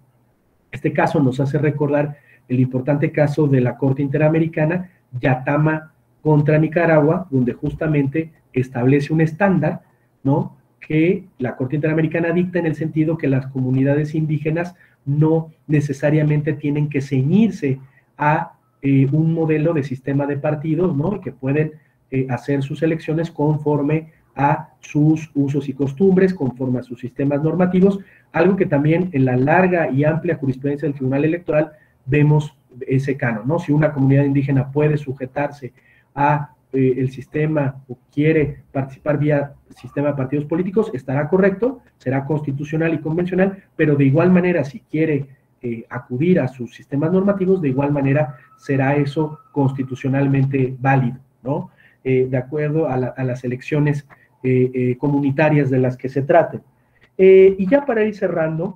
este caso nos hace recordar el importante caso de la Corte Interamericana, Yatama contra Nicaragua, donde justamente establece un estándar, ¿no?, que la Corte Interamericana dicta, en el sentido que las comunidades indígenas no necesariamente tienen que ceñirse a un modelo de sistema de partidos, ¿no?, y que pueden hacer sus elecciones conforme a sus usos y costumbres, conforme a sus sistemas normativos, algo que también en la larga y amplia jurisprudencia del Tribunal Electoral vemos ese canon, ¿no? Si una comunidad indígena puede sujetarse a el sistema, o quiere participar vía sistema de partidos políticos, estará correcto, será constitucional y convencional, pero de igual manera, si quiere acudir a sus sistemas normativos, de igual manera será eso constitucionalmente válido, ¿no? De acuerdo a las elecciones comunitarias de las que se traten. Y ya para ir cerrando,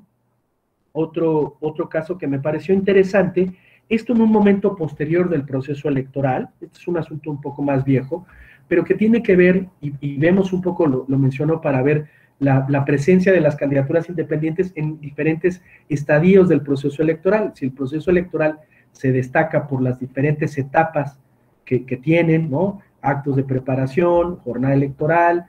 otro caso que me pareció interesante, esto en un momento posterior del proceso electoral, este es un asunto un poco más viejo, pero que tiene que ver, y vemos un poco, lo menciono para ver la presencia de las candidaturas independientes en diferentes estadios del proceso electoral. Si el proceso electoral se destaca por las diferentes etapas que tienen, ¿no?, actos de preparación, jornada electoral,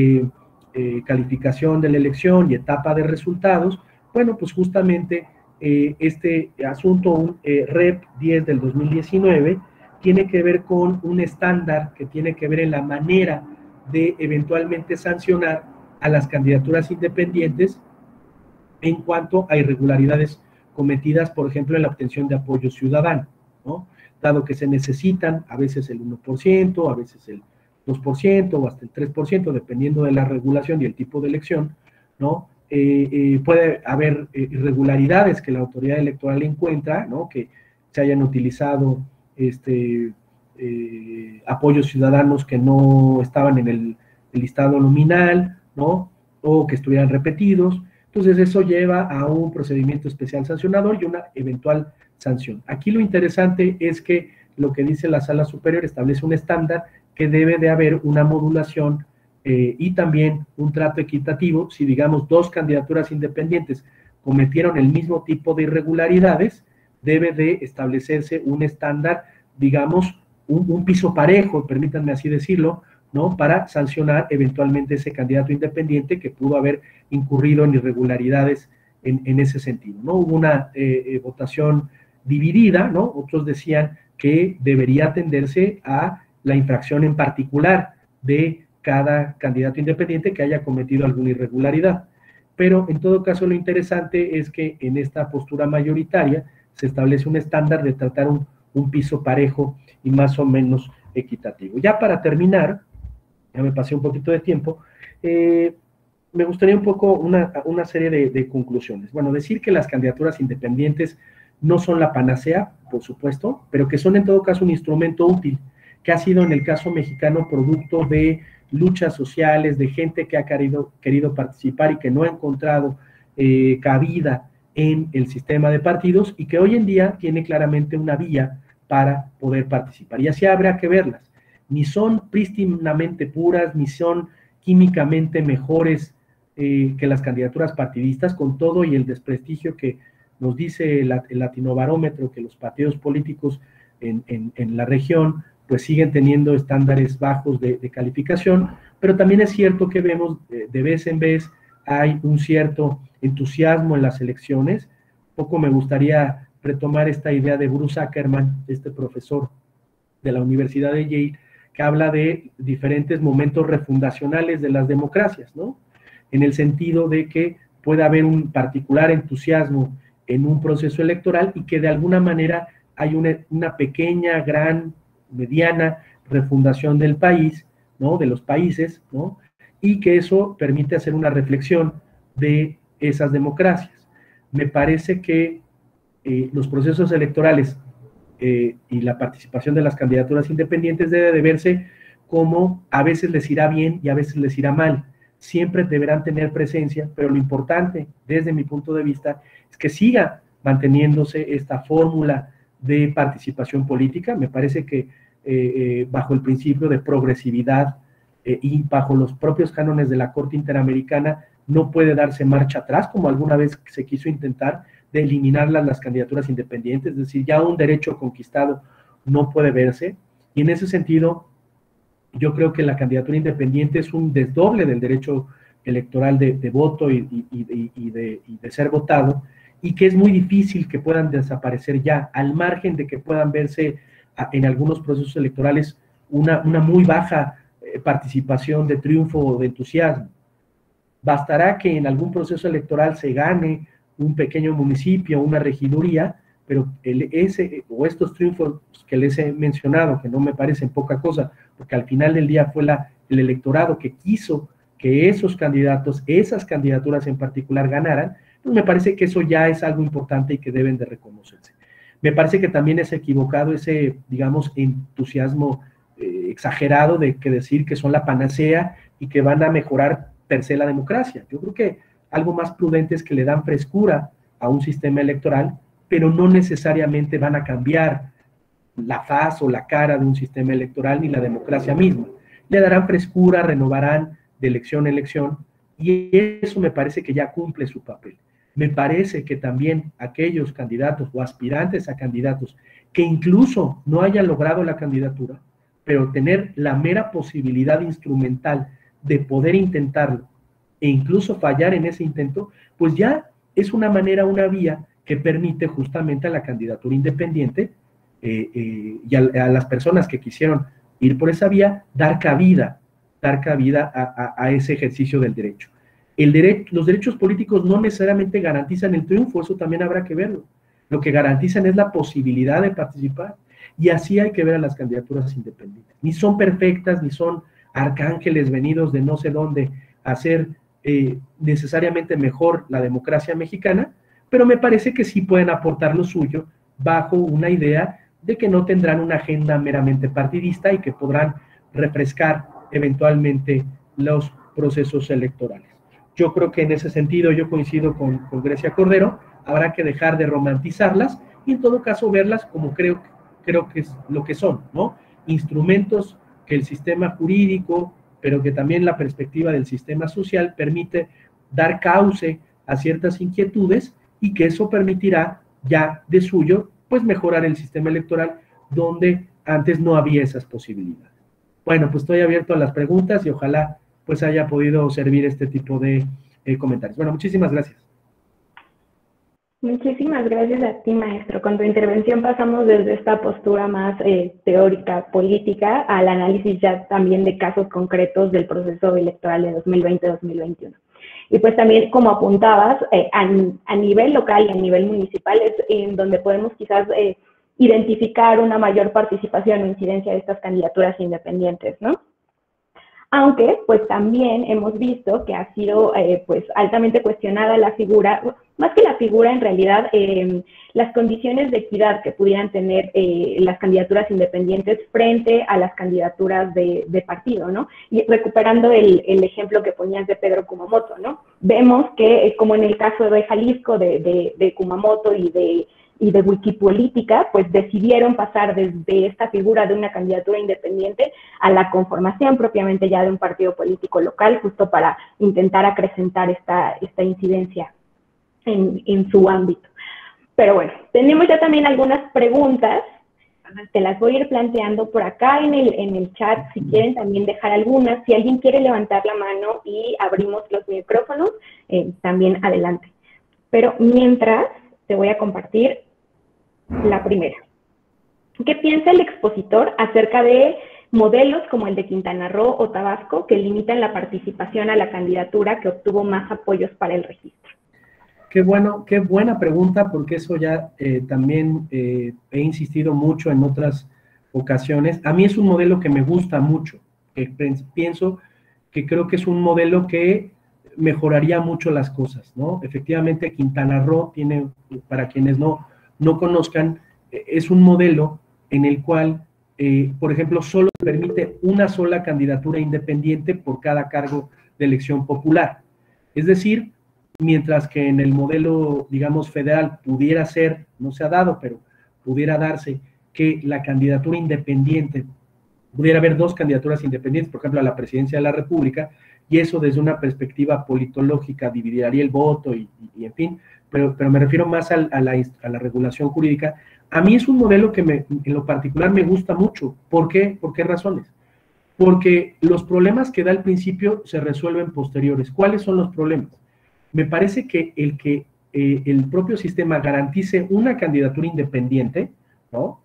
calificación de la elección y etapa de resultados, bueno, pues justamente este asunto, un REP 10 del 2019, tiene que ver con un estándar que tiene que ver en la manera de eventualmente sancionar a las candidaturas independientes en cuanto a irregularidades cometidas, por ejemplo, en la obtención de apoyo ciudadano, ¿no? Dado que se necesitan a veces el 1%, a veces el 2% o hasta el 3%, dependiendo de la regulación y el tipo de elección, ¿no? Puede haber irregularidades que la autoridad electoral encuentra, ¿no?, que se hayan utilizado apoyos ciudadanos que no estaban en el listado nominal, ¿no?, o que estuvieran repetidos. Entonces eso lleva a un procedimiento especial sancionador y una eventual sanción. Aquí lo interesante es que lo que dice la Sala Superior establece un estándar que debe de haber una modulación y también un trato equitativo. Si, digamos, dos candidaturas independientes cometieron el mismo tipo de irregularidades, debe de establecerse un estándar, digamos, un piso parejo, permítanme así decirlo, ¿no?, para sancionar eventualmente ese candidato independiente que pudo haber incurrido en irregularidades en ese sentido, ¿no? Hubo una votación dividida, ¿no? Otros decían que debería atenderse a la infracción en particular de cada candidato independiente que haya cometido alguna irregularidad. Pero en todo caso lo interesante es que en esta postura mayoritaria se establece un estándar de tratar un piso parejo y más o menos equitativo. Ya para terminar, ya me pasé un poquito de tiempo, me gustaría un poco una serie de conclusiones. Bueno, decir que las candidaturas independientes no son la panacea, por supuesto, pero que son en todo caso un instrumento útil, que ha sido en el caso mexicano producto de luchas sociales, de gente que ha querido participar y que no ha encontrado cabida en el sistema de partidos, y que hoy en día tiene claramente una vía para poder participar. Y así habrá que verlas. ni son prístinamente puras, ni son químicamente mejores que las candidaturas partidistas, con todo y el desprestigio que nos dice el Latinobarómetro, que los partidos políticos en la región pues siguen teniendo estándares bajos de calificación, pero también es cierto que vemos de vez en vez hay un cierto entusiasmo en las elecciones. Poco me gustaría retomar esta idea de Bruce Ackerman, este profesor de la Universidad de Yale, que habla de diferentes momentos refundacionales de las democracias, ¿no? En el sentido de que puede haber un particular entusiasmo en un proceso electoral y que de alguna manera hay una pequeña, gran, mediana refundación del país, ¿no? De los países, ¿no? Y que eso permite hacer una reflexión de esas democracias. Me parece que los procesos electorales y la participación de las candidaturas independientes debe de verse como a veces les irá bien y a veces les irá mal. Siempre deberán tener presencia, pero lo importante, desde mi punto de vista, es que siga manteniéndose esta fórmula de participación política. Me parece que bajo el principio de progresividad y bajo los propios cánones de la Corte Interamericana no puede darse marcha atrás, como alguna vez se quiso intentar, de eliminar las candidaturas independientes, es decir, ya un derecho conquistado no puede verse, y en ese sentido yo creo que la candidatura independiente es un desdoble del derecho electoral de voto y de ser votado, y que es muy difícil que puedan desaparecer ya, al margen de que puedan verse en algunos procesos electorales una muy baja participación de triunfo o de entusiasmo. Bastará que en algún proceso electoral se gane un pequeño municipio, una regiduría, pero ese o estos triunfos que les he mencionado, que no me parecen poca cosa, porque al final del día fue el electorado que quiso que esos candidatos, esas candidaturas en particular ganaran, pues me parece que eso ya es algo importante y que deben de reconocerse. Me parece que también es equivocado ese, digamos, entusiasmo exagerado de que decir que son la panacea y que van a mejorar per se la democracia. Yo creo que algo más prudente es que le dan frescura a un sistema electoral, pero no necesariamente van a cambiar la faz o la cara de un sistema electoral ni la democracia misma. Le darán frescura, renovarán de elección a elección, y eso me parece que ya cumple su papel. Me parece que también aquellos candidatos o aspirantes a candidatos que incluso no hayan logrado la candidatura, pero tener la mera posibilidad instrumental de poder intentarlo e incluso fallar en ese intento, pues ya es una manera, una vía que permite justamente a la candidatura independiente y a las personas que quisieron ir por esa vía, dar cabida a ese ejercicio del derecho. Los derechos políticos no necesariamente garantizan el triunfo, eso también habrá que verlo. Lo que garantizan es la posibilidad de participar, y así hay que ver a las candidaturas independientes. Ni son perfectas, ni son arcángeles venidos de no sé dónde a hacer necesariamente mejor la democracia mexicana, pero me parece que sí pueden aportar lo suyo bajo una idea de que no tendrán una agenda meramente partidista y que podrán refrescar eventualmente los procesos electorales. Yo creo que en ese sentido yo coincido con Grecia Cordero, habrá que dejar de romantizarlas y en todo caso verlas como creo que es lo que son, ¿no? Instrumentos que el sistema jurídico, pero que también la perspectiva del sistema social permite dar cauce a ciertas inquietudes y que eso permitirá ya de suyo, pues mejorar el sistema electoral donde antes no había esas posibilidades. Bueno, pues estoy abierto a las preguntas y ojalá pues haya podido servir este tipo de comentarios. Bueno, muchísimas gracias. Muchísimas gracias a ti, maestro. Con tu intervención pasamos desde esta postura más teórica, política, al análisis ya también de casos concretos del proceso electoral de 2020-2021. Y pues también, como apuntabas, a nivel local y a nivel municipal es en donde podemos quizás identificar una mayor participación o incidencia de estas candidaturas independientes, ¿no? Aunque, pues también hemos visto que ha sido, pues, altamente cuestionada la figura, más que la figura, en realidad, las condiciones de equidad que pudieran tener las candidaturas independientes frente a las candidaturas de partido, ¿no? Y recuperando el ejemplo que ponías de Pedro Kumamoto, ¿no? Vemos que, como en el caso de Jalisco, de Kumamoto y y de Wikipolítica, pues decidieron pasar desde esta figura de una candidatura independiente a la conformación propiamente ya de un partido político local, justo para intentar acrecentar esta incidencia en su ámbito. Pero bueno, tenemos ya también algunas preguntas, te las voy a ir planteando por acá en el chat, si quieren también dejar algunas, si alguien quiere levantar la mano y abrimos los micrófonos, también adelante. Pero mientras, te voy a compartir la primera. ¿Qué piensa el expositor acerca de modelos como el de Quintana Roo o Tabasco que limitan la participación a la candidatura que obtuvo más apoyos para el registro? Qué buena pregunta, porque eso ya también he insistido mucho en otras ocasiones. A mí es un modelo que me gusta mucho, que pienso que creo que es un modelo que mejoraría mucho las cosas, ¿no? Efectivamente, Quintana Roo tiene, para quienes no conozcan, es un modelo en el cual, por ejemplo, solo permite una sola candidatura independiente por cada cargo de elección popular. Es decir, mientras que en el modelo, digamos, federal pudiera ser, no se ha dado, pero pudiera darse que la candidatura independiente, pudiera haber dos candidaturas independientes, por ejemplo, a la presidencia de la República, y eso desde una perspectiva politológica dividiría el voto y en fin, pero me refiero más a la regulación jurídica. A mí es un modelo que en lo particular me gusta mucho. ¿Por qué? ¿Por qué razones? Porque los problemas que da al principio se resuelven posteriores. ¿Cuáles son los problemas? Me parece que el propio sistema garantice una candidatura independiente, ¿no?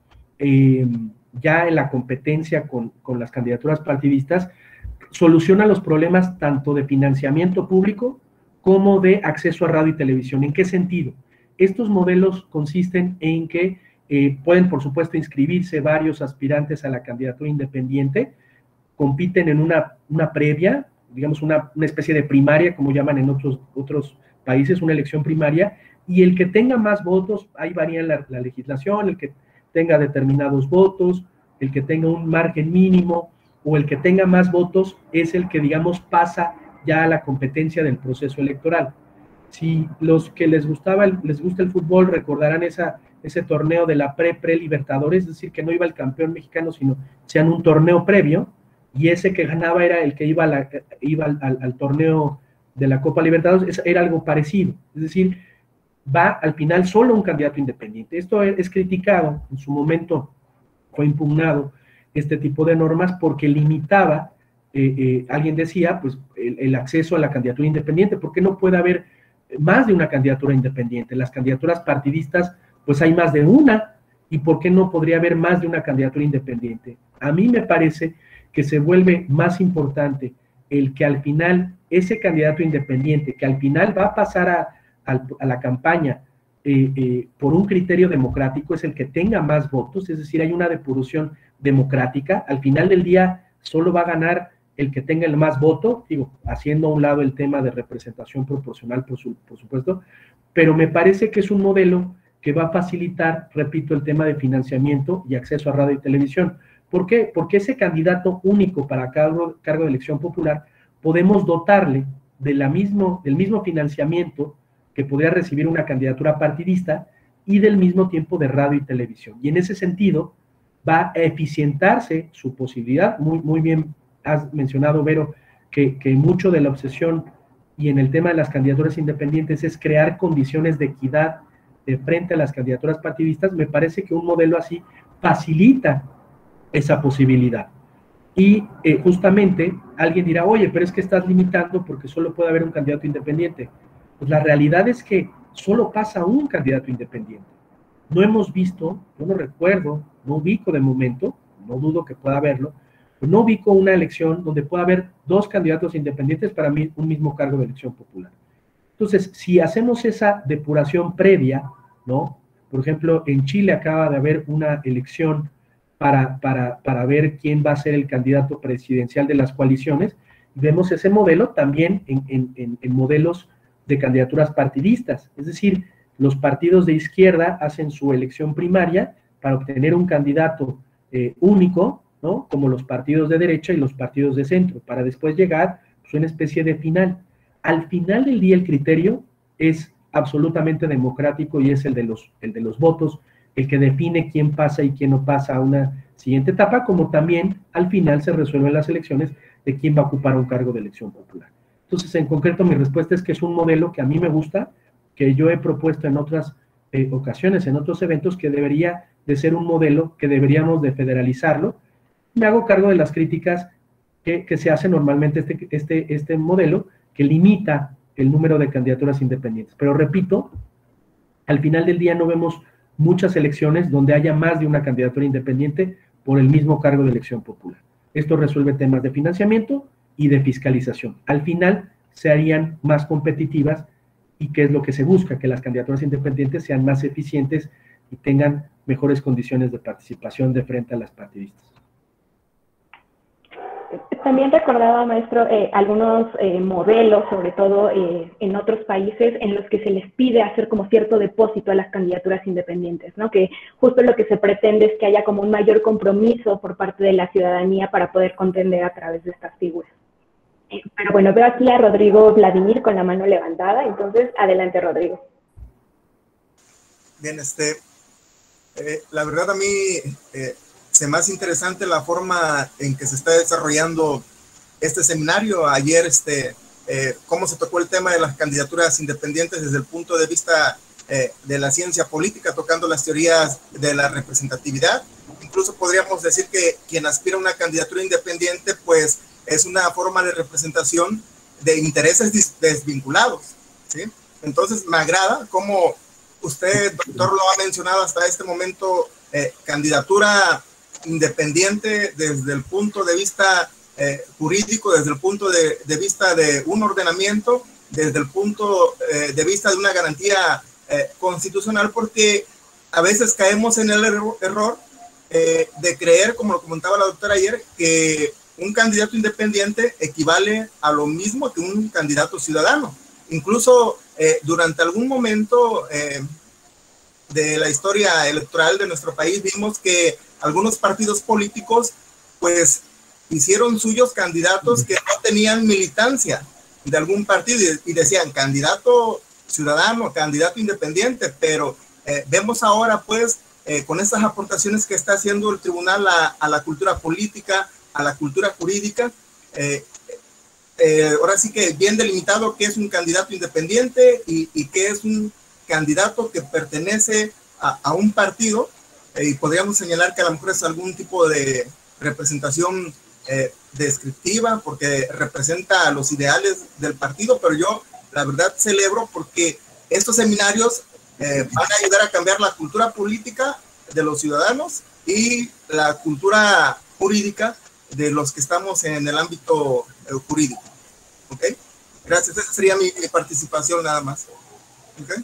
Ya en la competencia con las candidaturas partidistas, soluciona los problemas tanto de financiamiento público como de acceso a radio y televisión. ¿En qué sentido? Estos modelos consisten en que pueden, por supuesto, inscribirse varios aspirantes a la candidatura independiente, compiten en una previa, digamos una especie de primaria, como llaman en otros países, una elección primaria, y el que tenga más votos, ahí varía la legislación, el que tenga determinados votos, el que tenga un margen mínimo, o el que tenga más votos es el que, digamos, pasa ya a la competencia del proceso electoral. Si los que les gusta el fútbol recordarán ese torneo de la pre-Libertadores, es decir, que no iba el campeón mexicano, sino sean un torneo previo, y ese que ganaba era el que iba al torneo de la Copa Libertadores, era algo parecido, es decir, va al final solo un candidato independiente. Esto es criticado, en su momento fue impugnado este tipo de normas porque limitaba, alguien decía, pues el acceso a la candidatura independiente, porque no puede haber más de una candidatura independiente. Las candidaturas partidistas, pues hay más de una, y ¿por qué no podría haber más de una candidatura independiente? A mí me parece que se vuelve más importante el que al final ese candidato independiente, que al final va a pasar a la campaña por un criterio democrático, es el que tenga más votos, es decir, hay una depuración democrática. Al final del día solo va a ganar el que tenga el más voto, digo, haciendo a un lado el tema de representación proporcional, por supuesto, pero me parece que es un modelo que va a facilitar, repito, el tema de financiamiento y acceso a radio y televisión. ¿Por qué? Porque ese candidato único para cargo de elección popular podemos dotarle del mismo financiamiento que podría recibir una candidatura partidista y del mismo tiempo de radio y televisión. Y en ese sentido va a eficientarse su posibilidad. Muy bien has mencionado, Vero, que mucho de la obsesión y en el tema de las candidaturas independientes es crear condiciones de equidad de frente a las candidaturas partidistas. Me parece que un modelo así facilita esa posibilidad. Y justamente alguien dirá, oye, pero es que estás limitando porque solo puede haber un candidato independiente. Pues la realidad es que solo pasa un candidato independiente. No hemos visto, yo no recuerdo, no ubico de momento, no dudo que pueda haberlo, pero no ubico una elección donde pueda haber dos candidatos independientes para un mismo cargo de elección popular. Entonces, si hacemos esa depuración previa, ¿no? Por ejemplo, en Chile acaba de haber una elección para ver quién va a ser el candidato presidencial de las coaliciones, y vemos ese modelo también en modelos de candidaturas partidistas, es decir, los partidos de izquierda hacen su elección primaria para obtener un candidato único, ¿no? Como los partidos de derecha y los partidos de centro, para después llegar a una especie de final. Al final del día el criterio es absolutamente democrático y es el de los votos, el que define quién pasa y quién no pasa a una siguiente etapa, como también al final se resuelven las elecciones de quién va a ocupar un cargo de elección popular. Entonces, en concreto, mi respuesta es que es un modelo que a mí me gusta, que yo he propuesto en otras ocasiones, en otros eventos, que debería de ser un modelo, que deberíamos de federalizarlo. Me hago cargo de las críticas que se hace normalmente este modelo, que limita el número de candidaturas independientes. Pero repito, al final del día no vemos muchas elecciones donde haya más de una candidatura independiente por el mismo cargo de elección popular. Esto resuelve temas de financiamiento y de fiscalización. Al final se harían más competitivas y qué es lo que se busca, que las candidaturas independientes sean más eficientes y tengan mejores condiciones de participación de frente a las partidistas. También recordaba, maestro, algunos modelos, sobre todo en otros países, en los que se les pide hacer como cierto depósito a las candidaturas independientes, ¿no? Que justo lo que se pretende es que haya como un mayor compromiso por parte de la ciudadanía para poder contender a través de estas figuras. Pero bueno, veo aquí a Rodrigo Vladimir con la mano levantada, entonces adelante, Rodrigo. Bien, la verdad a mí se me hace interesante la forma en que se está desarrollando este seminario. Ayer, cómo se tocó el tema de las candidaturas independientes desde el punto de vista de la ciencia política, tocando las teorías de la representatividad. Incluso podríamos decir que quien aspira a una candidatura independiente, pues es una forma de representación de intereses desvinculados, ¿sí? Entonces me agrada cómo usted, doctor, lo ha mencionado hasta este momento, candidatura independiente desde el punto de vista jurídico, desde el punto de vista de un ordenamiento, desde el punto de vista de una garantía constitucional, porque a veces caemos en el error de creer, como lo comentaba la doctora ayer, que un candidato independiente equivale a lo mismo que un candidato ciudadano. Incluso durante algún momento de la historia electoral de nuestro país vimos que algunos partidos políticos pues hicieron suyos candidatos que no tenían militancia de algún partido y decían candidato ciudadano, candidato independiente, pero vemos ahora pues con estas aportaciones que está haciendo el tribunal a la cultura política, a la cultura jurídica, ahora sí que bien delimitado qué es un candidato independiente y qué es un candidato que pertenece a un partido, y podríamos señalar que a lo mejor es algún tipo de representación descriptiva porque representa los ideales del partido, pero yo la verdad celebro porque estos seminarios van a ayudar a cambiar la cultura política de los ciudadanos y la cultura jurídica de los que estamos en el ámbito jurídico. ¿Ok? Gracias, esa sería mi participación nada más. ¿Ok?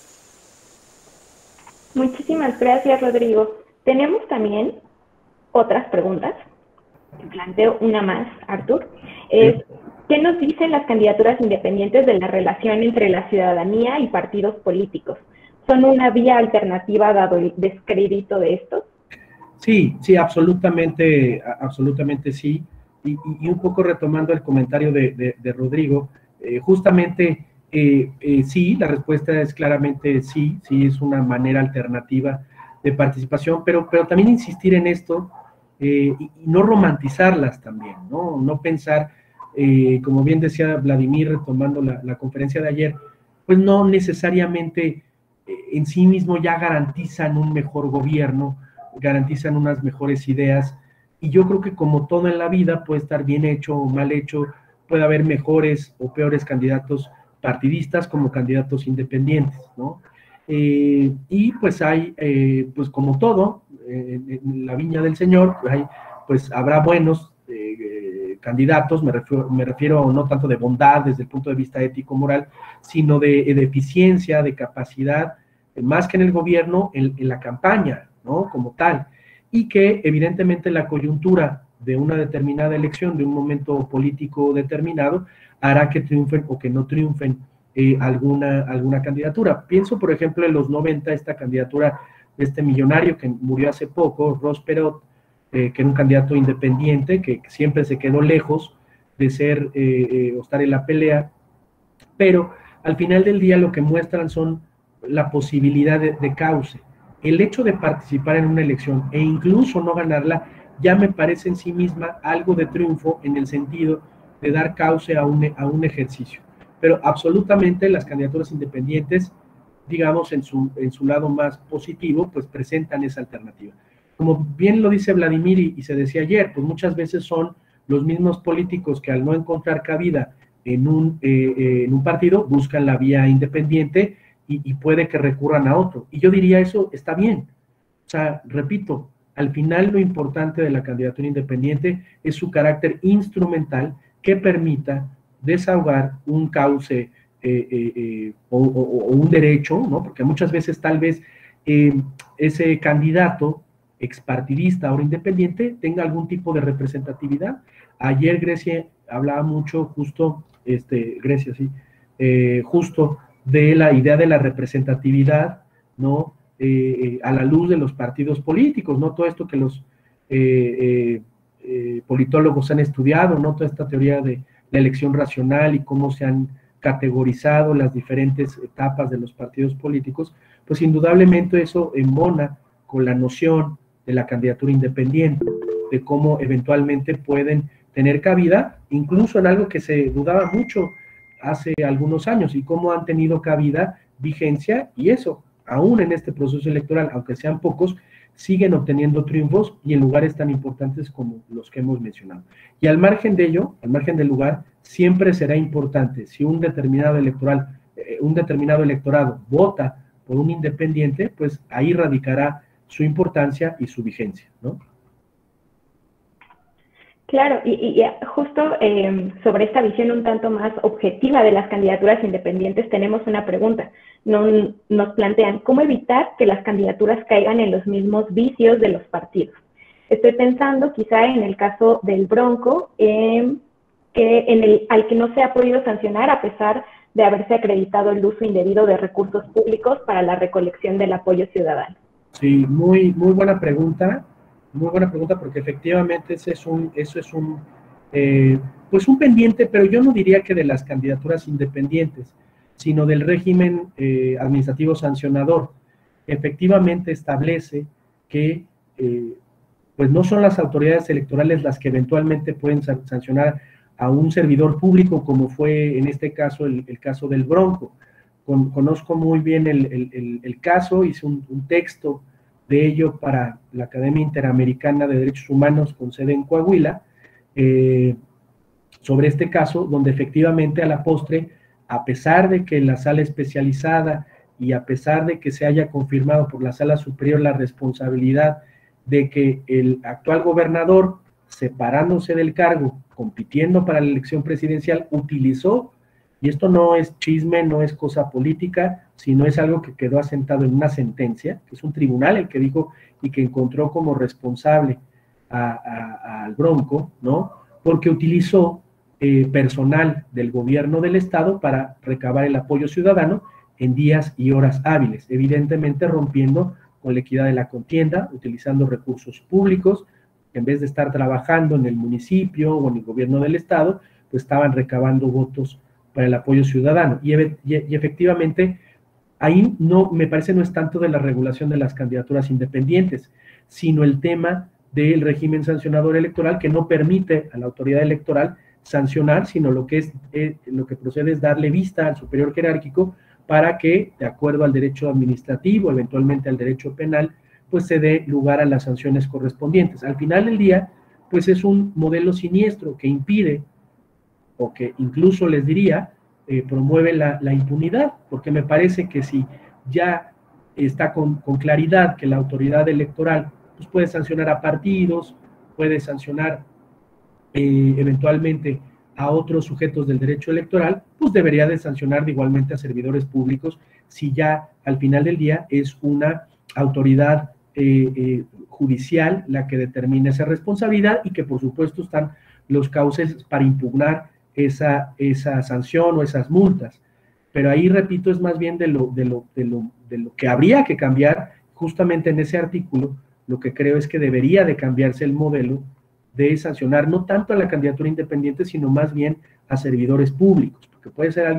Muchísimas gracias, Rodrigo. Tenemos también otras preguntas. Te planteo una más, Artur. ¿Qué nos dicen las candidaturas independientes de la relación entre la ciudadanía y partidos políticos? ¿Son una vía alternativa dado el descrédito de estos? Sí, sí, absolutamente, absolutamente sí. Y un poco retomando el comentario de Rodrigo, justamente sí, la respuesta es claramente sí, sí es una manera alternativa de participación, pero también insistir en esto y no romantizarlas también, ¿no? No pensar, como bien decía Vladimir retomando la conferencia de ayer, pues no necesariamente en sí mismo ya garantizan un mejor gobierno, garantizan unas mejores ideas, y yo creo que como todo en la vida puede estar bien hecho o mal hecho, puede haber mejores o peores candidatos partidistas como candidatos independientes, ¿no? Y pues hay, pues como todo, en la viña del Señor, pues habrá buenos candidatos, me refiero no tanto de bondad desde el punto de vista ético-moral, sino de eficiencia, de capacidad, más que en el gobierno, en la campaña, ¿no? Como tal, y que evidentemente la coyuntura de una determinada elección, de un momento político determinado, hará que triunfen o que no triunfen alguna candidatura. Pienso, por ejemplo, en los 90, esta candidatura de este millonario que murió hace poco, Ross Perot, que era un candidato independiente, que siempre se quedó lejos de ser o estar en la pelea, pero al final del día lo que muestran son la posibilidad de cauce. El hecho de participar en una elección e incluso no ganarla ya me parece en sí misma algo de triunfo en el sentido de dar cauce a un ejercicio. Pero absolutamente las candidaturas independientes, digamos, en su lado más positivo, pues presentan esa alternativa. Como bien lo dice Vladimir y se decía ayer, pues muchas veces son los mismos políticos que al no encontrar cabida en un partido buscan la vía independiente y puede que recurran a otro. Y yo diría eso está bien. O sea, repito, al final lo importante de la candidatura independiente es su carácter instrumental que permita desahogar un cauce o un derecho, ¿no? Porque muchas veces tal vez ese candidato expartidista o independiente tenga algún tipo de representatividad. Ayer Grecia hablaba mucho justo, Grecia, sí, justo de la idea de la representatividad, ¿no? A la luz de los partidos políticos, ¿no? Todo esto que los politólogos han estudiado, ¿no? Toda esta teoría de la elección racional y cómo se han categorizado las diferentes etapas de los partidos políticos, pues indudablemente eso embona con la noción de la candidatura independiente, de cómo eventualmente pueden tener cabida, incluso en algo que se dudaba mucho hace algunos años, y cómo han tenido cabida, vigencia, y eso, aún en este proceso electoral, aunque sean pocos, siguen obteniendo triunfos y en lugares tan importantes como los que hemos mencionado. Y al margen de ello, al margen del lugar, siempre será importante, si un determinado electorado vota por un independiente, pues ahí radicará su importancia y su vigencia, ¿no? Claro, y justo sobre esta visión un tanto más objetiva de las candidaturas independientes tenemos una pregunta. Nos plantean, ¿cómo evitar que las candidaturas caigan en los mismos vicios de los partidos? Estoy pensando quizá en el caso del Bronco, al que no se ha podido sancionar a pesar de haberse acreditado el uso indebido de recursos públicos para la recolección del apoyo ciudadano. Sí, muy buena pregunta. Muy buena pregunta, porque efectivamente eso es pues un pendiente, pero yo no diría que de las candidaturas independientes, sino del régimen administrativo sancionador. Efectivamente establece que pues no son las autoridades electorales las que eventualmente pueden sancionar a un servidor público, como fue en este caso el caso del Bronco. Conozco muy bien el caso, hice un texto de ello para la Academia Interamericana de Derechos Humanos con sede en Coahuila, sobre este caso, donde efectivamente a la postre, a pesar de que la sala especializada y a pesar de que se haya confirmado por la sala superior la responsabilidad de que el actual gobernador, separándose del cargo, compitiendo para la elección presidencial, utilizó, y esto no es chisme, no es cosa política, sino es algo que quedó asentado en una sentencia, que es un tribunal el que dijo y que encontró como responsable al Bronco, ¿no? Porque utilizó personal del gobierno del estado para recabar el apoyo ciudadano en días y horas hábiles, evidentemente rompiendo con la equidad de la contienda, utilizando recursos públicos, en vez de estar trabajando en el municipio o en el gobierno del estado, pues estaban recabando votos para el apoyo ciudadano. Y efectivamente, ahí no, me parece no es tanto de la regulación de las candidaturas independientes, sino el tema del régimen sancionador electoral que no permite a la autoridad electoral sancionar, sino lo que procede es darle vista al superior jerárquico para que, de acuerdo al derecho administrativo, eventualmente al derecho penal, pues se dé lugar a las sanciones correspondientes. Al final del día, pues es un modelo siniestro que impide, o que incluso les diría, promueve la impunidad, porque me parece que si ya está con claridad que la autoridad electoral pues puede sancionar a partidos, puede sancionar eventualmente a otros sujetos del derecho electoral, pues debería de sancionar igualmente a servidores públicos si ya al final del día es una autoridad judicial la que determina esa responsabilidad y que por supuesto están los cauces para impugnar esa sanción o esas multas. Pero ahí, repito, es más bien de lo que habría que cambiar justamente en ese artículo. Lo que creo es que debería de cambiarse el modelo de sancionar no tanto a la candidatura independiente, sino más bien a servidores públicos, porque puede ser alguien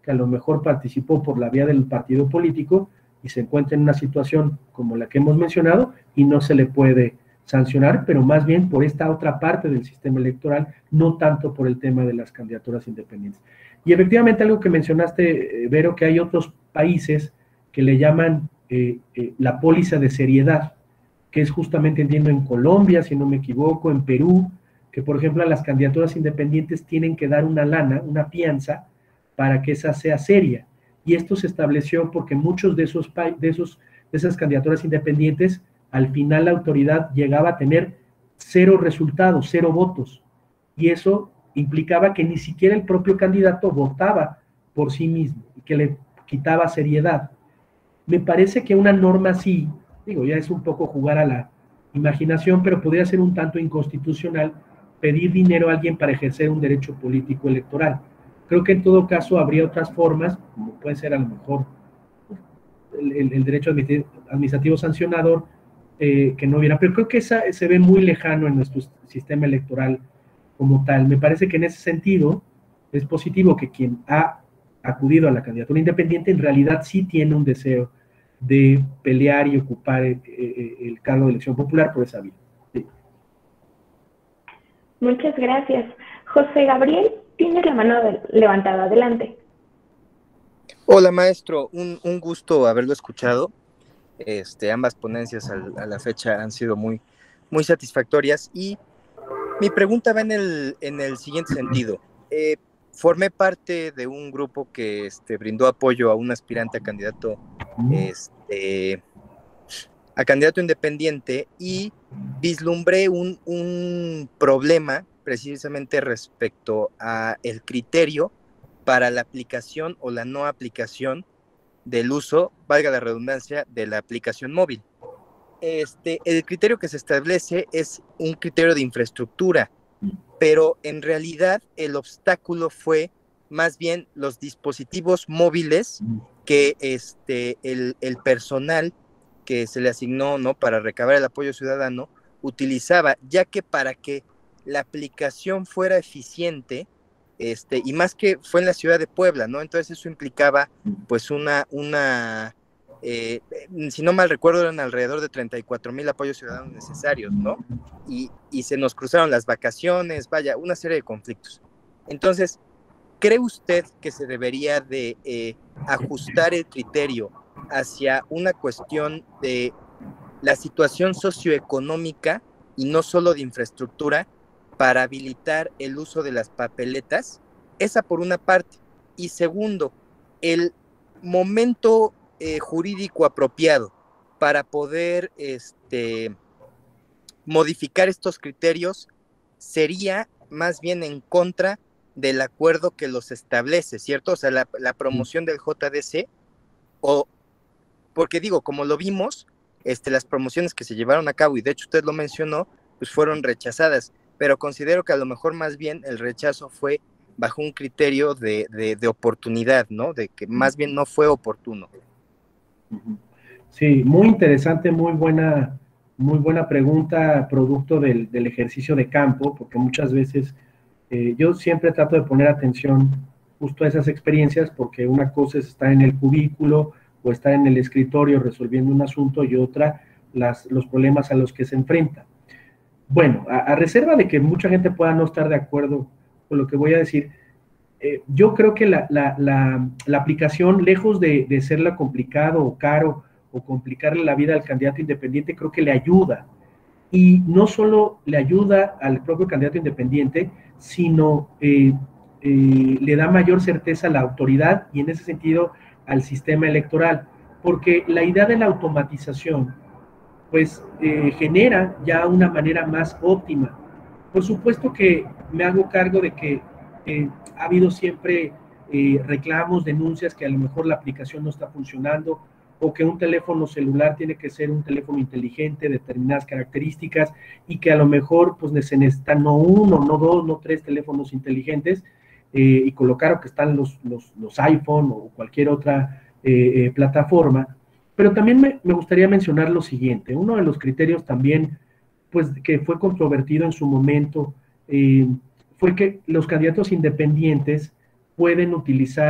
que a lo mejor participó por la vía del partido político y se encuentra en una situación como la que hemos mencionado y no se le puede sancionar, pero más bien por esta otra parte del sistema electoral, no tanto por el tema de las candidaturas independientes. Y efectivamente algo que mencionaste, Vero, que hay otros países que le llaman la póliza de seriedad, que es justamente, entiendo, en Colombia, si no me equivoco, en Perú, que por ejemplo a las candidaturas independientes tienen que dar una lana, una fianza, para que esa sea seria. Y esto se estableció porque muchos de esas candidaturas independientes, al final la autoridad llegaba a tener 0 resultados, 0 votos. Y eso implicaba que ni siquiera el propio candidato votaba por sí mismo y que le quitaba seriedad. Me parece que una norma así, digo, ya es un poco jugar a la imaginación, pero podría ser un tanto inconstitucional pedir dinero a alguien para ejercer un derecho político electoral. Creo que en todo caso habría otras formas, como puede ser a lo mejor el derecho administrativo sancionador, que no hubiera, pero creo que esa se ve muy lejano en nuestro sistema electoral como tal. Me parece que en ese sentido es positivo que quien ha acudido a la candidatura independiente en realidad sí tiene un deseo de pelear y ocupar el cargo de elección popular por esa vía. Sí. Muchas gracias. José Gabriel, tienes la mano levantada. Adelante. Hola, maestro. Un gusto haberlo escuchado. Ambas ponencias a la fecha han sido muy, muy satisfactorias y mi pregunta va en el siguiente sentido. Formé parte de un grupo que brindó apoyo a un aspirante a candidato independiente y vislumbré un problema precisamente respecto a el criterio para la aplicación o la no aplicación del uso, valga la redundancia, de la aplicación móvil. El criterio que se establece es un criterio de infraestructura, pero en realidad el obstáculo fue más bien los dispositivos móviles que el personal que se le asignó, ¿no?, para recabar el apoyo ciudadano utilizaba, ya que para que la aplicación fuera eficiente, y más que fue en la ciudad de Puebla, ¿no? Entonces eso implicaba pues si no mal recuerdo, eran alrededor de 34,000 apoyos ciudadanos necesarios, ¿no? Y se nos cruzaron las vacaciones, vaya, una serie de conflictos. Entonces, ¿cree usted que se debería de ajustar el criterio hacia una cuestión de la situación socioeconómica y no solo de infraestructura para habilitar el uso de las papeletas? Esa por una parte. Y segundo, el momento jurídico apropiado para poder modificar estos criterios sería más bien en contra del acuerdo que los establece, ¿cierto? O sea, la promoción del JDC, o porque digo, como lo vimos, las promociones que se llevaron a cabo, y de hecho usted lo mencionó, pues fueron rechazadas, pero considero que a lo mejor más bien el rechazo fue bajo un criterio de oportunidad, ¿no? De que más bien no fue oportuno. Sí, muy interesante, muy buena pregunta, producto del ejercicio de campo, porque muchas veces yo siempre trato de poner atención justo a esas experiencias, porque una cosa es estar en el cubículo o estar en el escritorio resolviendo un asunto y otra los problemas a los que se enfrenta. Bueno, a reserva de que mucha gente pueda no estar de acuerdo con lo que voy a decir, yo creo que la aplicación, lejos de serla complicado o caro o complicarle la vida al candidato independiente, creo que le ayuda. Y no solo le ayuda al propio candidato independiente, sino le da mayor certeza a la autoridad y en ese sentido al sistema electoral. Porque la idea de la automatización, pues genera ya una manera más óptima. Por supuesto que me hago cargo de que ha habido siempre reclamos, denuncias que a lo mejor la aplicación no está funcionando o que un teléfono celular tiene que ser un teléfono inteligente, determinadas características y que a lo mejor pues se necesitan no uno, no dos, no tres teléfonos inteligentes y colocar que están los iPhone o cualquier otra plataforma. Pero también me gustaría mencionar lo siguiente, uno de los criterios también pues que fue controvertido en su momento fue que los candidatos independientes pueden utilizar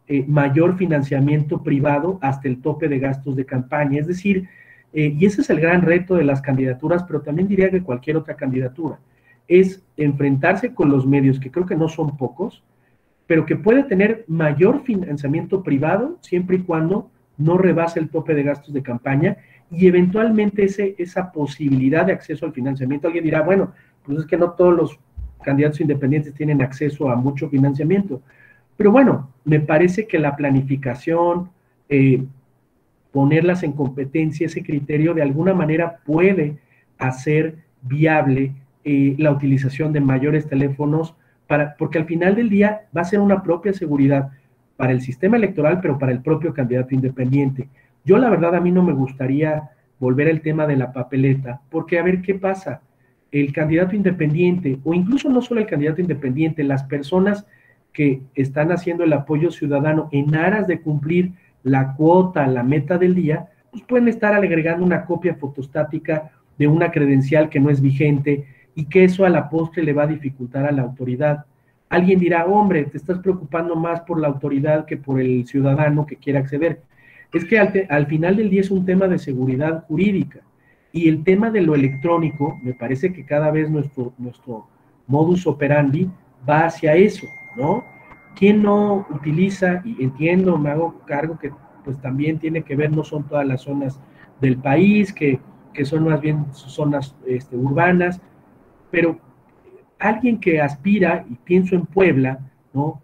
mayor financiamiento privado hasta el tope de gastos de campaña. Es decir, y ese es el gran reto de las candidaturas, pero también diría que cualquier otra candidatura, es enfrentarse con los medios, que creo que no son pocos, pero que puede tener mayor financiamiento privado siempre y cuando no rebase el tope de gastos de campaña y eventualmente esa posibilidad de acceso al financiamiento. Alguien dirá, bueno, pues es que no todos los candidatos independientes tienen acceso a mucho financiamiento. Pero bueno, me parece que la planificación, ponerlas en competencia, ese criterio de alguna manera puede hacer viable la utilización de mayores teléfonos, porque al final del día va a ser una propia seguridad para el sistema electoral, pero para el propio candidato independiente. Yo la verdad a mí no me gustaría volver al tema de la papeleta, porque a ver qué pasa. El candidato independiente, o incluso no solo el candidato independiente, las personas que están haciendo el apoyo ciudadano en aras de cumplir la cuota, la meta del día, pues pueden estar agregando una copia fotostática de una credencial que no es vigente y que eso a la postre le va a dificultar a la autoridad. Alguien dirá, hombre, te estás preocupando más por la autoridad que por el ciudadano que quiera acceder. Es que al final del día es un tema de seguridad jurídica y el tema de lo electrónico, me parece que cada vez nuestro modus operandi va hacia eso, ¿no? ¿Quién no utiliza? Y entiendo, me hago cargo que pues también tiene que ver, no son todas las zonas del país, que son más bien zonas urbanas, pero alguien que aspira, y pienso en Puebla, ¿no?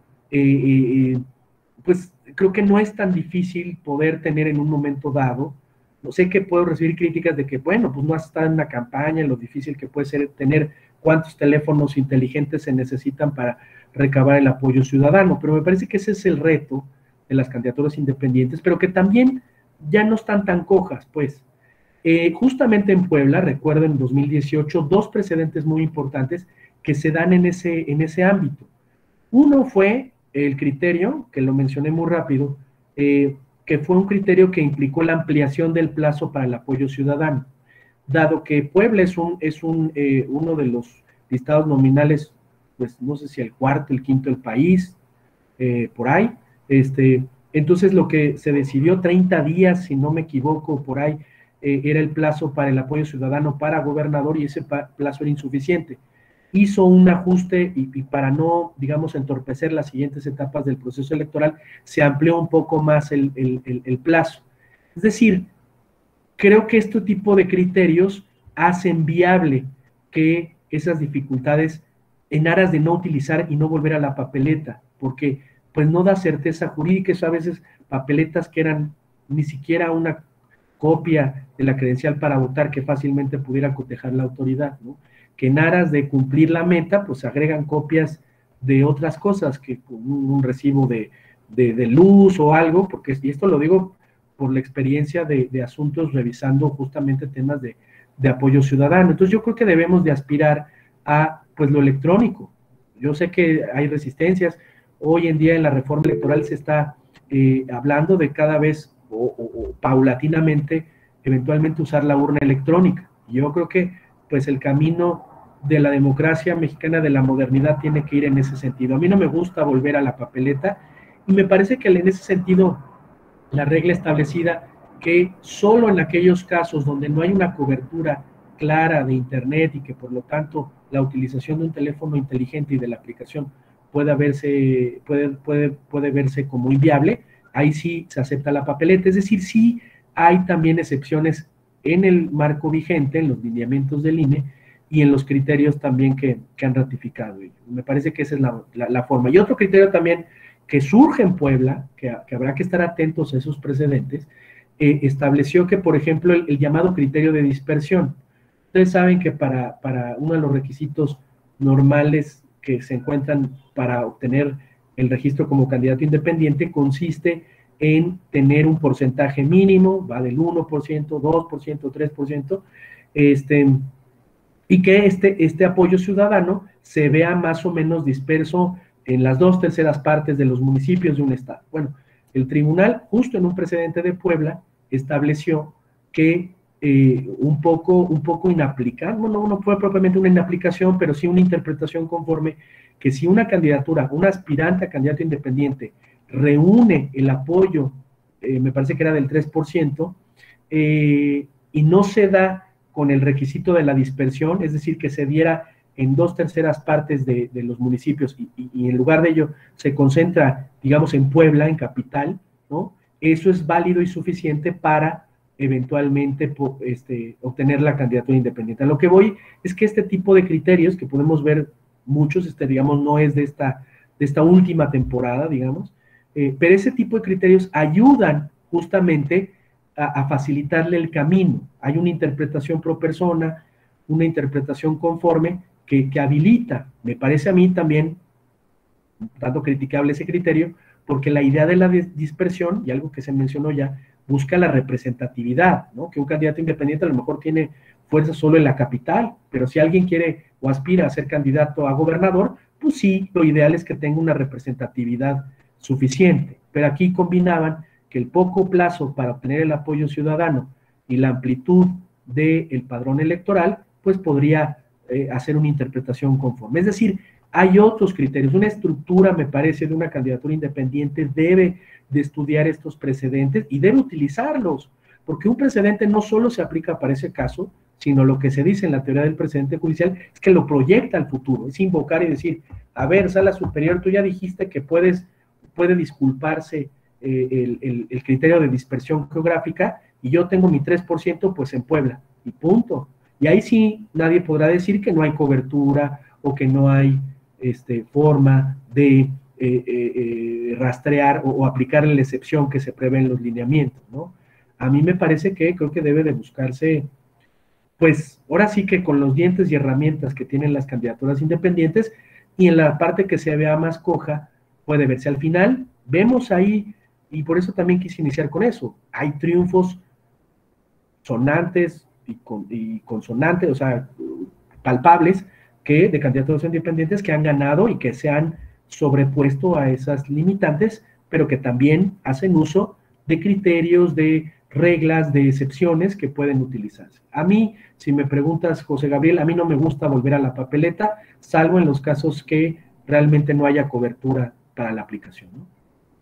Pues creo que no es tan difícil poder tener en un momento dado, no sé que puedo recibir críticas de que, bueno, pues no has estado en una campaña, lo difícil que puede ser tener cuántos teléfonos inteligentes se necesitan para recabar el apoyo ciudadano, pero me parece que ese es el reto de las candidaturas independientes, pero que también ya no están tan cojas, pues. Justamente en Puebla, recuerdo en 2018, dos precedentes muy importantes que se dan en ese ámbito. Uno fue el criterio, que lo mencioné muy rápido, que fue un criterio que implicó la ampliación del plazo para el apoyo ciudadano. Dado que Puebla es uno de los listados nominales, pues no sé si el cuarto, el quinto del país, por ahí, entonces lo que se decidió, 30 días, si no me equivoco, por ahí, era el plazo para el apoyo ciudadano para gobernador y ese plazo era insuficiente. Hizo un ajuste y para no, digamos, entorpecer las siguientes etapas del proceso electoral, se amplió un poco más el plazo. Es decir, creo que este tipo de criterios hacen viable que esas dificultades en aras de no utilizar y no volver a la papeleta, porque pues no da certeza jurídica, eso a veces papeletas que eran ni siquiera una copia de la credencial para votar que fácilmente pudiera cotejar la autoridad, ¿no? Que en aras de cumplir la meta, pues agregan copias de otras cosas, que un recibo de luz o algo, porque, y esto lo digo por la experiencia de asuntos revisando justamente temas de apoyo ciudadano. Entonces yo creo que debemos de aspirar a, pues, lo electrónico. Yo sé que hay resistencias, hoy en día en la reforma electoral se está hablando de cada vez o paulatinamente, eventualmente usar la urna electrónica. Yo creo que pues el camino de la democracia mexicana, de la modernidad, tiene que ir en ese sentido. A mí no me gusta volver a la papeleta y me parece que en ese sentido la regla establecida que solo en aquellos casos donde no hay una cobertura clara de internet y que por lo tanto la utilización de un teléfono inteligente y de la aplicación puede verse como inviable, ahí sí se acepta la papeleta. Es decir, sí hay también excepciones en el marco vigente, en los lineamientos del INE y en los criterios también que han ratificado. Y me parece que esa es la forma. Y otro criterio también que surge en Puebla, que habrá que estar atentos a esos precedentes, estableció que, por ejemplo, el llamado criterio de dispersión. Ustedes saben que para uno de los requisitos normales que se encuentran para obtener el registro como candidato independiente consiste en tener un porcentaje mínimo, va del 1%, 2%, 3%, y que este apoyo ciudadano se vea más o menos disperso en las 2/3 partes de los municipios de un estado. Bueno, el tribunal, justo en un precedente de Puebla, estableció que un poco inaplicable, no fue propiamente una inaplicación, pero sí una interpretación conforme que si una candidatura, un aspirante a candidato independiente, reúne el apoyo, me parece que era del 3%, y no se da con el requisito de la dispersión, es decir, que se diera en 2/3 partes de los municipios y en lugar de ello se concentra, digamos, en Puebla, en capital, ¿no? Eso es válido y suficiente para eventualmente obtener la candidatura independiente. A lo que voy es que este tipo de criterios, que podemos ver muchos, digamos, no es de esta última temporada, digamos, pero ese tipo de criterios ayudan justamente a facilitarle el camino. Hay una interpretación pro persona, una interpretación conforme que habilita, me parece a mí también, tanto criticable ese criterio, porque la idea de la dispersión, y algo que se mencionó ya, busca la representatividad, ¿no? Que un candidato independiente a lo mejor tiene fuerza solo en la capital, pero si alguien quiere o aspira a ser candidato a gobernador, pues sí, lo ideal es que tenga una representatividad suficiente. Pero aquí combinaban que el poco plazo para obtener el apoyo ciudadano y la amplitud del padrón electoral, pues podría hacer una interpretación conforme. Es decir, hay otros criterios. Una estructura, me parece, de una candidatura independiente debe de estudiar estos precedentes y debe utilizarlos, porque un precedente no solo se aplica para ese caso, sino lo que se dice en la teoría del precedente judicial es que lo proyecta al futuro, es invocar y decir, a ver, sala superior, tú ya dijiste que puede disculparse el criterio de dispersión geográfica y yo tengo mi 3% pues en Puebla, y punto. Y ahí sí nadie podrá decir que no hay cobertura o que no hay forma de rastrear o aplicar la excepción que se prevé en los lineamientos, ¿no? A mí me parece que creo que debe de buscarse, pues ahora sí que con los dientes y herramientas que tienen las candidaturas independientes y en la parte que se vea más coja puede verse. Al final vemos ahí, y por eso también quise iniciar con eso, hay triunfos sonantes y consonantes, o sea, palpables, que de candidaturas independientes que han ganado y que se han sobrepuesto a esas limitantes, pero que también hacen uso de criterios, de reglas, de excepciones que pueden utilizarse. A mí, si me preguntas, José Gabriel, a mí no me gusta volver a la papeleta, salvo en los casos que realmente no haya cobertura para la aplicación, ¿no?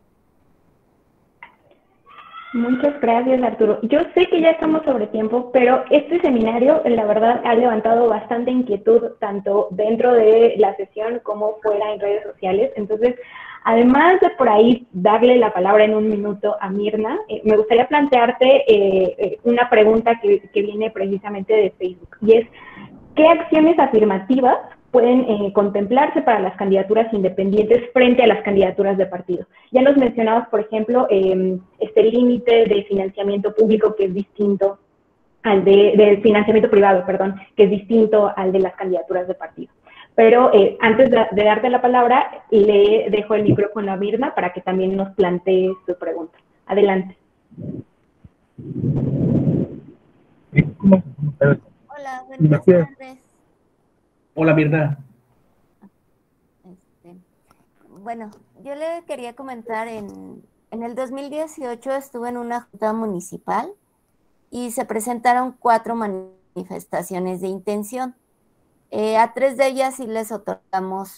Muchas gracias, Arturo. Yo sé que ya estamos sobre tiempo, pero este seminario, la verdad, ha levantado bastante inquietud, tanto dentro de la sesión como fuera en redes sociales. Entonces, además de por ahí darle la palabra en un minuto a Mirna, me gustaría plantearte una pregunta que viene precisamente de Facebook, y es, ¿qué acciones afirmativas pueden contemplarse para las candidaturas independientes frente a las candidaturas de partido? Ya nos mencionabas, por ejemplo, este límite de financiamiento público que es distinto al del financiamiento privado, perdón, que es distinto al de las candidaturas de partido. Pero antes de darte la palabra, le dejo el micrófono a Mirna para que también nos plantee su pregunta. Adelante. Hola, buenas tardes. Hola, Mirna. Bueno, yo le quería comentar, en el 2018 estuve en una junta municipal y se presentaron 4 manifestaciones de intención. A 3 de ellas sí les otorgamos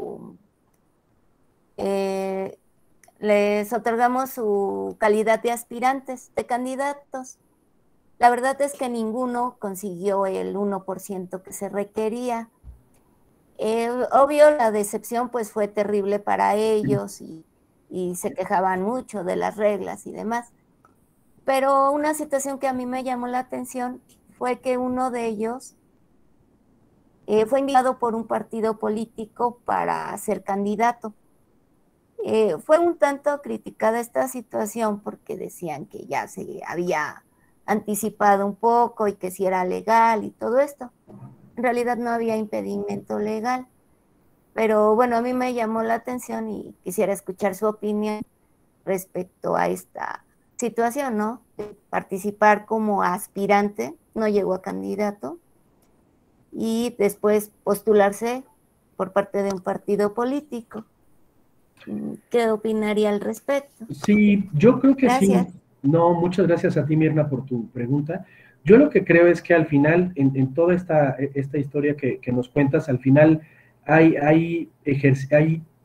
su calidad de aspirantes, de candidatos. La verdad es que ninguno consiguió el 1% que se requería. Obvio, la decepción pues fue terrible para ellos y se quejaban mucho de las reglas y demás. Pero una situación que a mí me llamó la atención fue que uno de ellos fue invitado por un partido político para ser candidato. Fue un tanto criticada esta situación porque decían que ya se había anticipado un poco y que si era legal y todo esto. En realidad no había impedimento legal, pero bueno, a mí me llamó la atención y quisiera escuchar su opinión respecto a esta situación, ¿no? De participar como aspirante, no llegó a candidato, y después postularse por parte de un partido político. ¿Qué opinaría al respecto? Sí, yo creo que Gracias. sí. No, muchas gracias a ti, Mirna, por tu pregunta. Yo lo que creo es que al final, en toda esta historia que nos cuentas, al final hay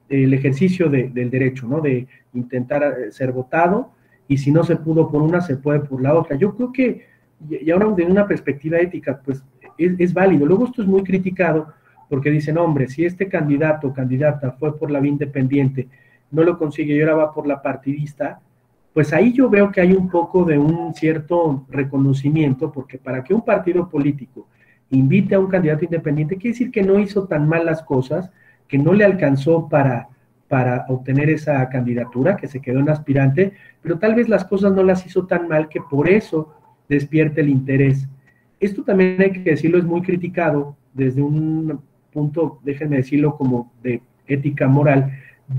el ejercicio del derecho, ¿no? De intentar ser votado, y si no se pudo por una, se puede por la otra. Yo creo que, y ahora de una perspectiva ética, pues es válido. Luego esto es muy criticado, porque dicen, hombre, si este candidato o candidata fue por la vía independiente, no lo consigue y ahora va por la partidista, pues ahí yo veo que hay un poco de un cierto reconocimiento, porque para que un partido político invite a un candidato independiente, quiere decir que no hizo tan mal las cosas, que no le alcanzó para obtener esa candidatura, que se quedó en aspirante, pero tal vez las cosas no las hizo tan mal que por eso despierte el interés. Esto también hay que decirlo, es muy criticado desde un punto, déjenme decirlo, como de ética moral,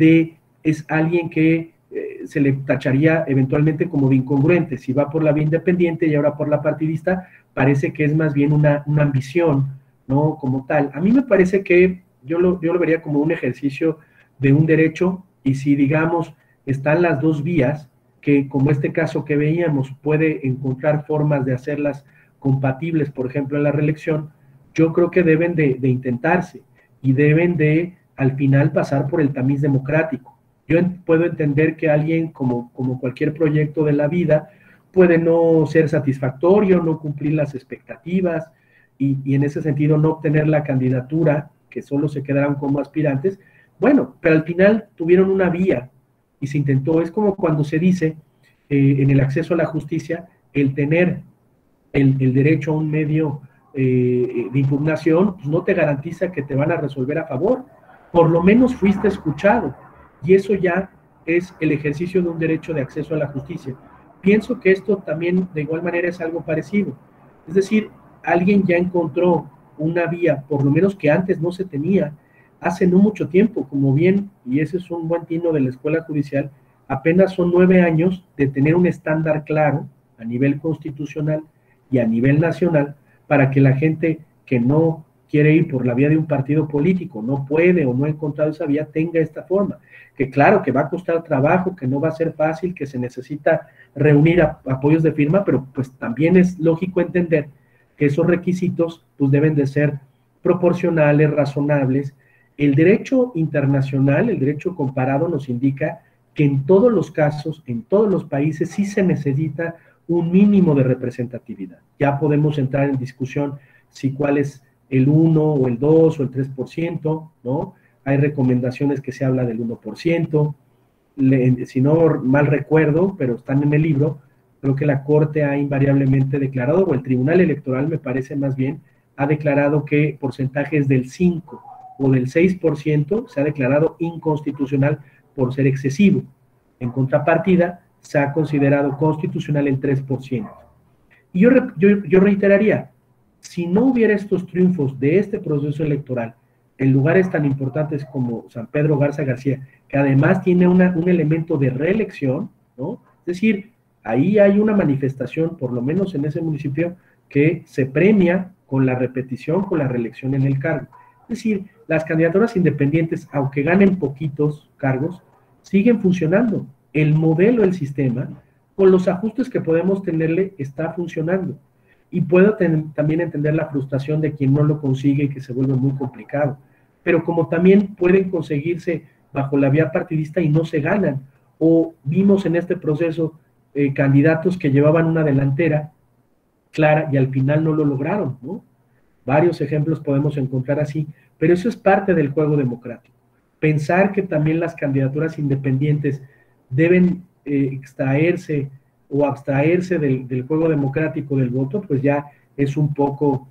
es alguien que se le tacharía eventualmente como de incongruente. Si va por la vía independiente y ahora por la partidista, parece que es más bien una ambición, ¿no? Como tal. A mí me parece que yo lo vería como un ejercicio de un derecho, y si, digamos, están las dos vías, que como este caso que veíamos, puede encontrar formas de hacerlas compatibles, por ejemplo, en la reelección, yo creo que deben de intentarse, y deben de, al final, pasar por el tamiz democrático. Yo puedo entender que alguien, como cualquier proyecto de la vida, puede no ser satisfactorio, no cumplir las expectativas, y en ese sentido no obtener la candidatura, que solo se quedaron como aspirantes. Bueno, pero al final tuvieron una vía y se intentó. Es como cuando se dice en el acceso a la justicia, el tener el derecho a un medio de impugnación, pues no te garantiza que te van a resolver a favor. Por lo menos fuiste escuchado, y eso ya es el ejercicio de un derecho de acceso a la justicia. Pienso que esto también de igual manera es algo parecido. Es decir, alguien ya encontró una vía, por lo menos que antes no se tenía, hace no mucho tiempo, como bien, y ese es un buen tino de la escuela judicial, apenas son 9 años de tener un estándar claro a nivel constitucional y a nivel nacional, para que la gente que no quiere ir por la vía de un partido político, no puede o no ha encontrado esa vía, tenga esta forma. Que claro, que va a costar trabajo, que no va a ser fácil, que se necesita reunir apoyos de firma, pero pues también es lógico entender que esos requisitos pues deben de ser proporcionales, razonables. El derecho internacional, el derecho comparado nos indica que en todos los casos, en todos los países, sí se necesita un mínimo de representatividad. Ya podemos entrar en discusión si cuál es el 1 o el 2 o el 3%, ¿no? Hay recomendaciones que se habla del 1%, si no mal recuerdo, pero están en el libro, creo que la Corte ha invariablemente declarado, o el Tribunal Electoral, me parece más bien, ha declarado que porcentajes del 5 o del 6% se ha declarado inconstitucional por ser excesivo. En contrapartida, se ha considerado constitucional el 3%. Y yo reiteraría, si no hubiera estos triunfos de este proceso electoral en lugares tan importantes como San Pedro Garza García, que además tiene un elemento de reelección, ¿no? Es decir, ahí hay una manifestación, por lo menos en ese municipio, que se premia con la repetición, con la reelección en el cargo. Es decir, las candidaturas independientes, aunque ganen poquitos cargos, siguen funcionando. El modelo, el sistema, con los ajustes que podemos tenerle, está funcionando. Y puedo también entender la frustración de quien no lo consigue y que se vuelve muy complicado. Pero como también pueden conseguirse bajo la vía partidista y no se ganan. O vimos en este proceso candidatos que llevaban una delantera clara y al final no lo lograron, ¿no? Varios ejemplos podemos encontrar así, pero eso es parte del juego democrático. Pensar que también las candidaturas independientes deben extraerse o abstraerse del juego democrático del voto, pues ya es un poco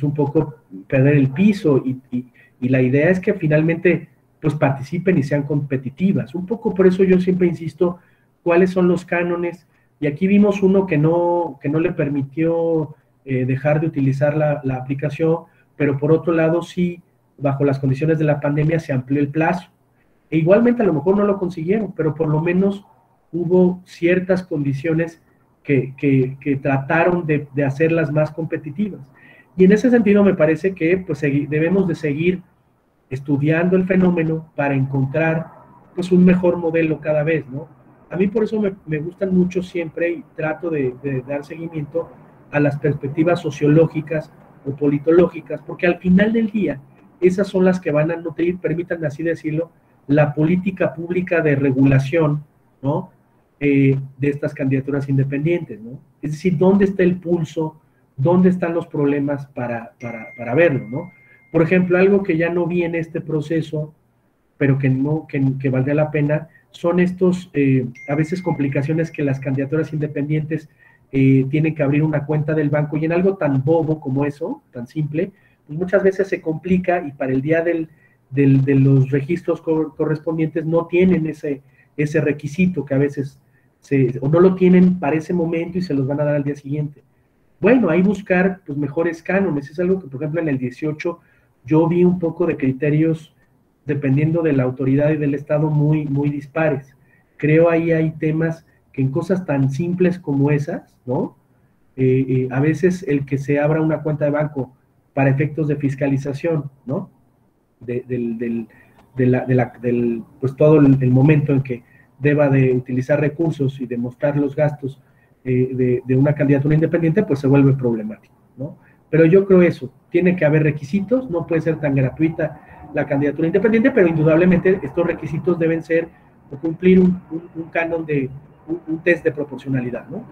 perder el piso, y la idea es que finalmente pues participen y sean competitivas. Un poco por eso yo siempre insisto cuáles son los cánones, y aquí vimos uno que no le permitió dejar de utilizar la aplicación, pero por otro lado sí, bajo las condiciones de la pandemia se amplió el plazo. E igualmente a lo mejor no lo consiguieron, pero por lo menos hubo ciertas condiciones que trataron de hacerlas más competitivas. Y en ese sentido me parece que pues, debemos de seguir estudiando el fenómeno para encontrar pues, un mejor modelo cada vez, ¿no? A mí por eso me gustan mucho siempre, y trato de dar seguimiento a las perspectivas sociológicas o politológicas, porque al final del día esas son las que van a nutrir, permítanme así decirlo, la política pública de regulación, ¿no? De estas candidaturas independientes, ¿no? Es decir, ¿dónde está el pulso? ¿Dónde están los problemas para verlo, ¿no? Por ejemplo, algo que ya no vi en este proceso, pero que valdría la pena, son estos, a veces, complicaciones que las candidaturas independientes tienen que abrir una cuenta del banco, y en algo tan bobo como eso, tan simple, pues muchas veces se complica, y para el día de los registros correspondientes no tienen ese requisito, que a veces o no lo tienen para ese momento y se los van a dar al día siguiente. Bueno, ahí buscar pues mejores cánones, es algo que, por ejemplo, en el 18 yo vi un poco de criterios, dependiendo de la autoridad y del Estado, muy, muy dispares. Creo ahí hay temas que en cosas tan simples como esas, ¿no? A veces el que se abra una cuenta de banco para efectos de fiscalización, ¿no? Pues todo el momento en que deba de utilizar recursos y demostrar los gastos de una candidatura independiente, pues se vuelve problemático, ¿no? Pero yo creo eso, tiene que haber requisitos, no puede ser tan gratuita la candidatura independiente, pero indudablemente estos requisitos deben ser o cumplir un canon de un test de proporcionalidad, ¿no?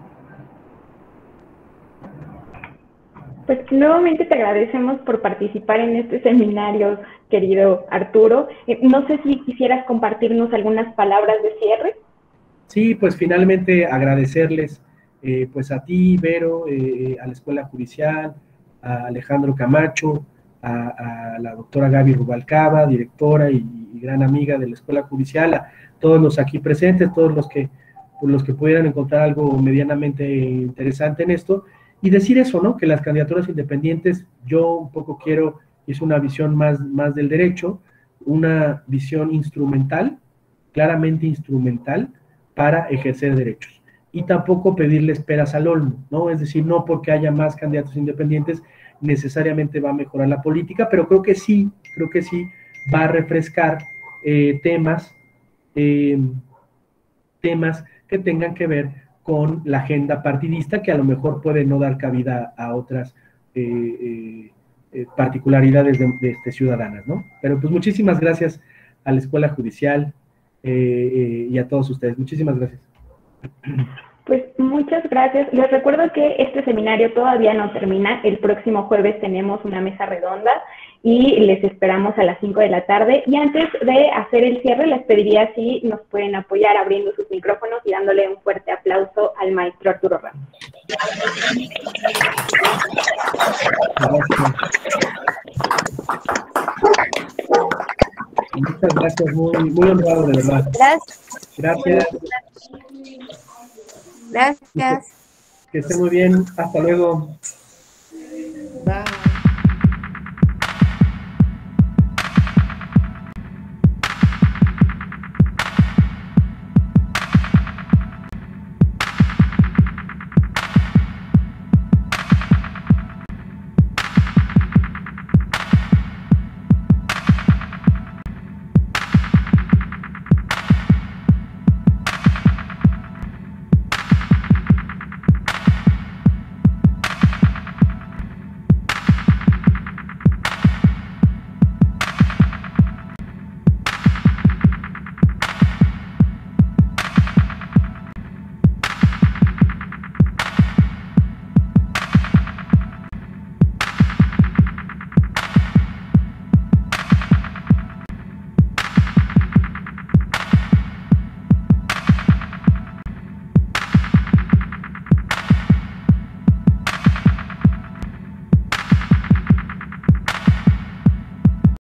Pues nuevamente te agradecemos por participar en este seminario, querido Arturo. No sé si quisieras compartirnos algunas palabras de cierre. Sí, pues finalmente agradecerles pues a ti, Vero, a la Escuela Judicial, a Alejandro Camacho, a la doctora Gaby Rubalcaba, directora y gran amiga de la Escuela Judicial, a todos los aquí presentes, todos los que pudieran encontrar algo medianamente interesante en esto, y decir eso, ¿no? Que las candidaturas independientes, yo un poco quiero, es una visión más del derecho, una visión instrumental, claramente instrumental, para ejercer derechos. Y tampoco pedirles peras al olmo, ¿no? Es decir, no porque haya más candidatos independientes necesariamente va a mejorar la política, pero creo que sí va a refrescar temas que tengan que ver con la agenda partidista, que a lo mejor puede no dar cabida a otras particularidades de ciudadanas, ¿no? Pero pues muchísimas gracias a la Escuela Judicial y a todos ustedes. Muchísimas gracias. Pues muchas gracias. Les recuerdo que este seminario todavía no termina. El próximo jueves tenemos una mesa redonda y les esperamos a las 5 de la tarde. Y antes de hacer el cierre, les pediría si nos pueden apoyar abriendo sus micrófonos y dándole un fuerte aplauso al maestro Arturo Ramos. Muchas gracias, muy honrado, de verdad. Gracias. Gracias. Que esté muy bien. Hasta luego. Bye.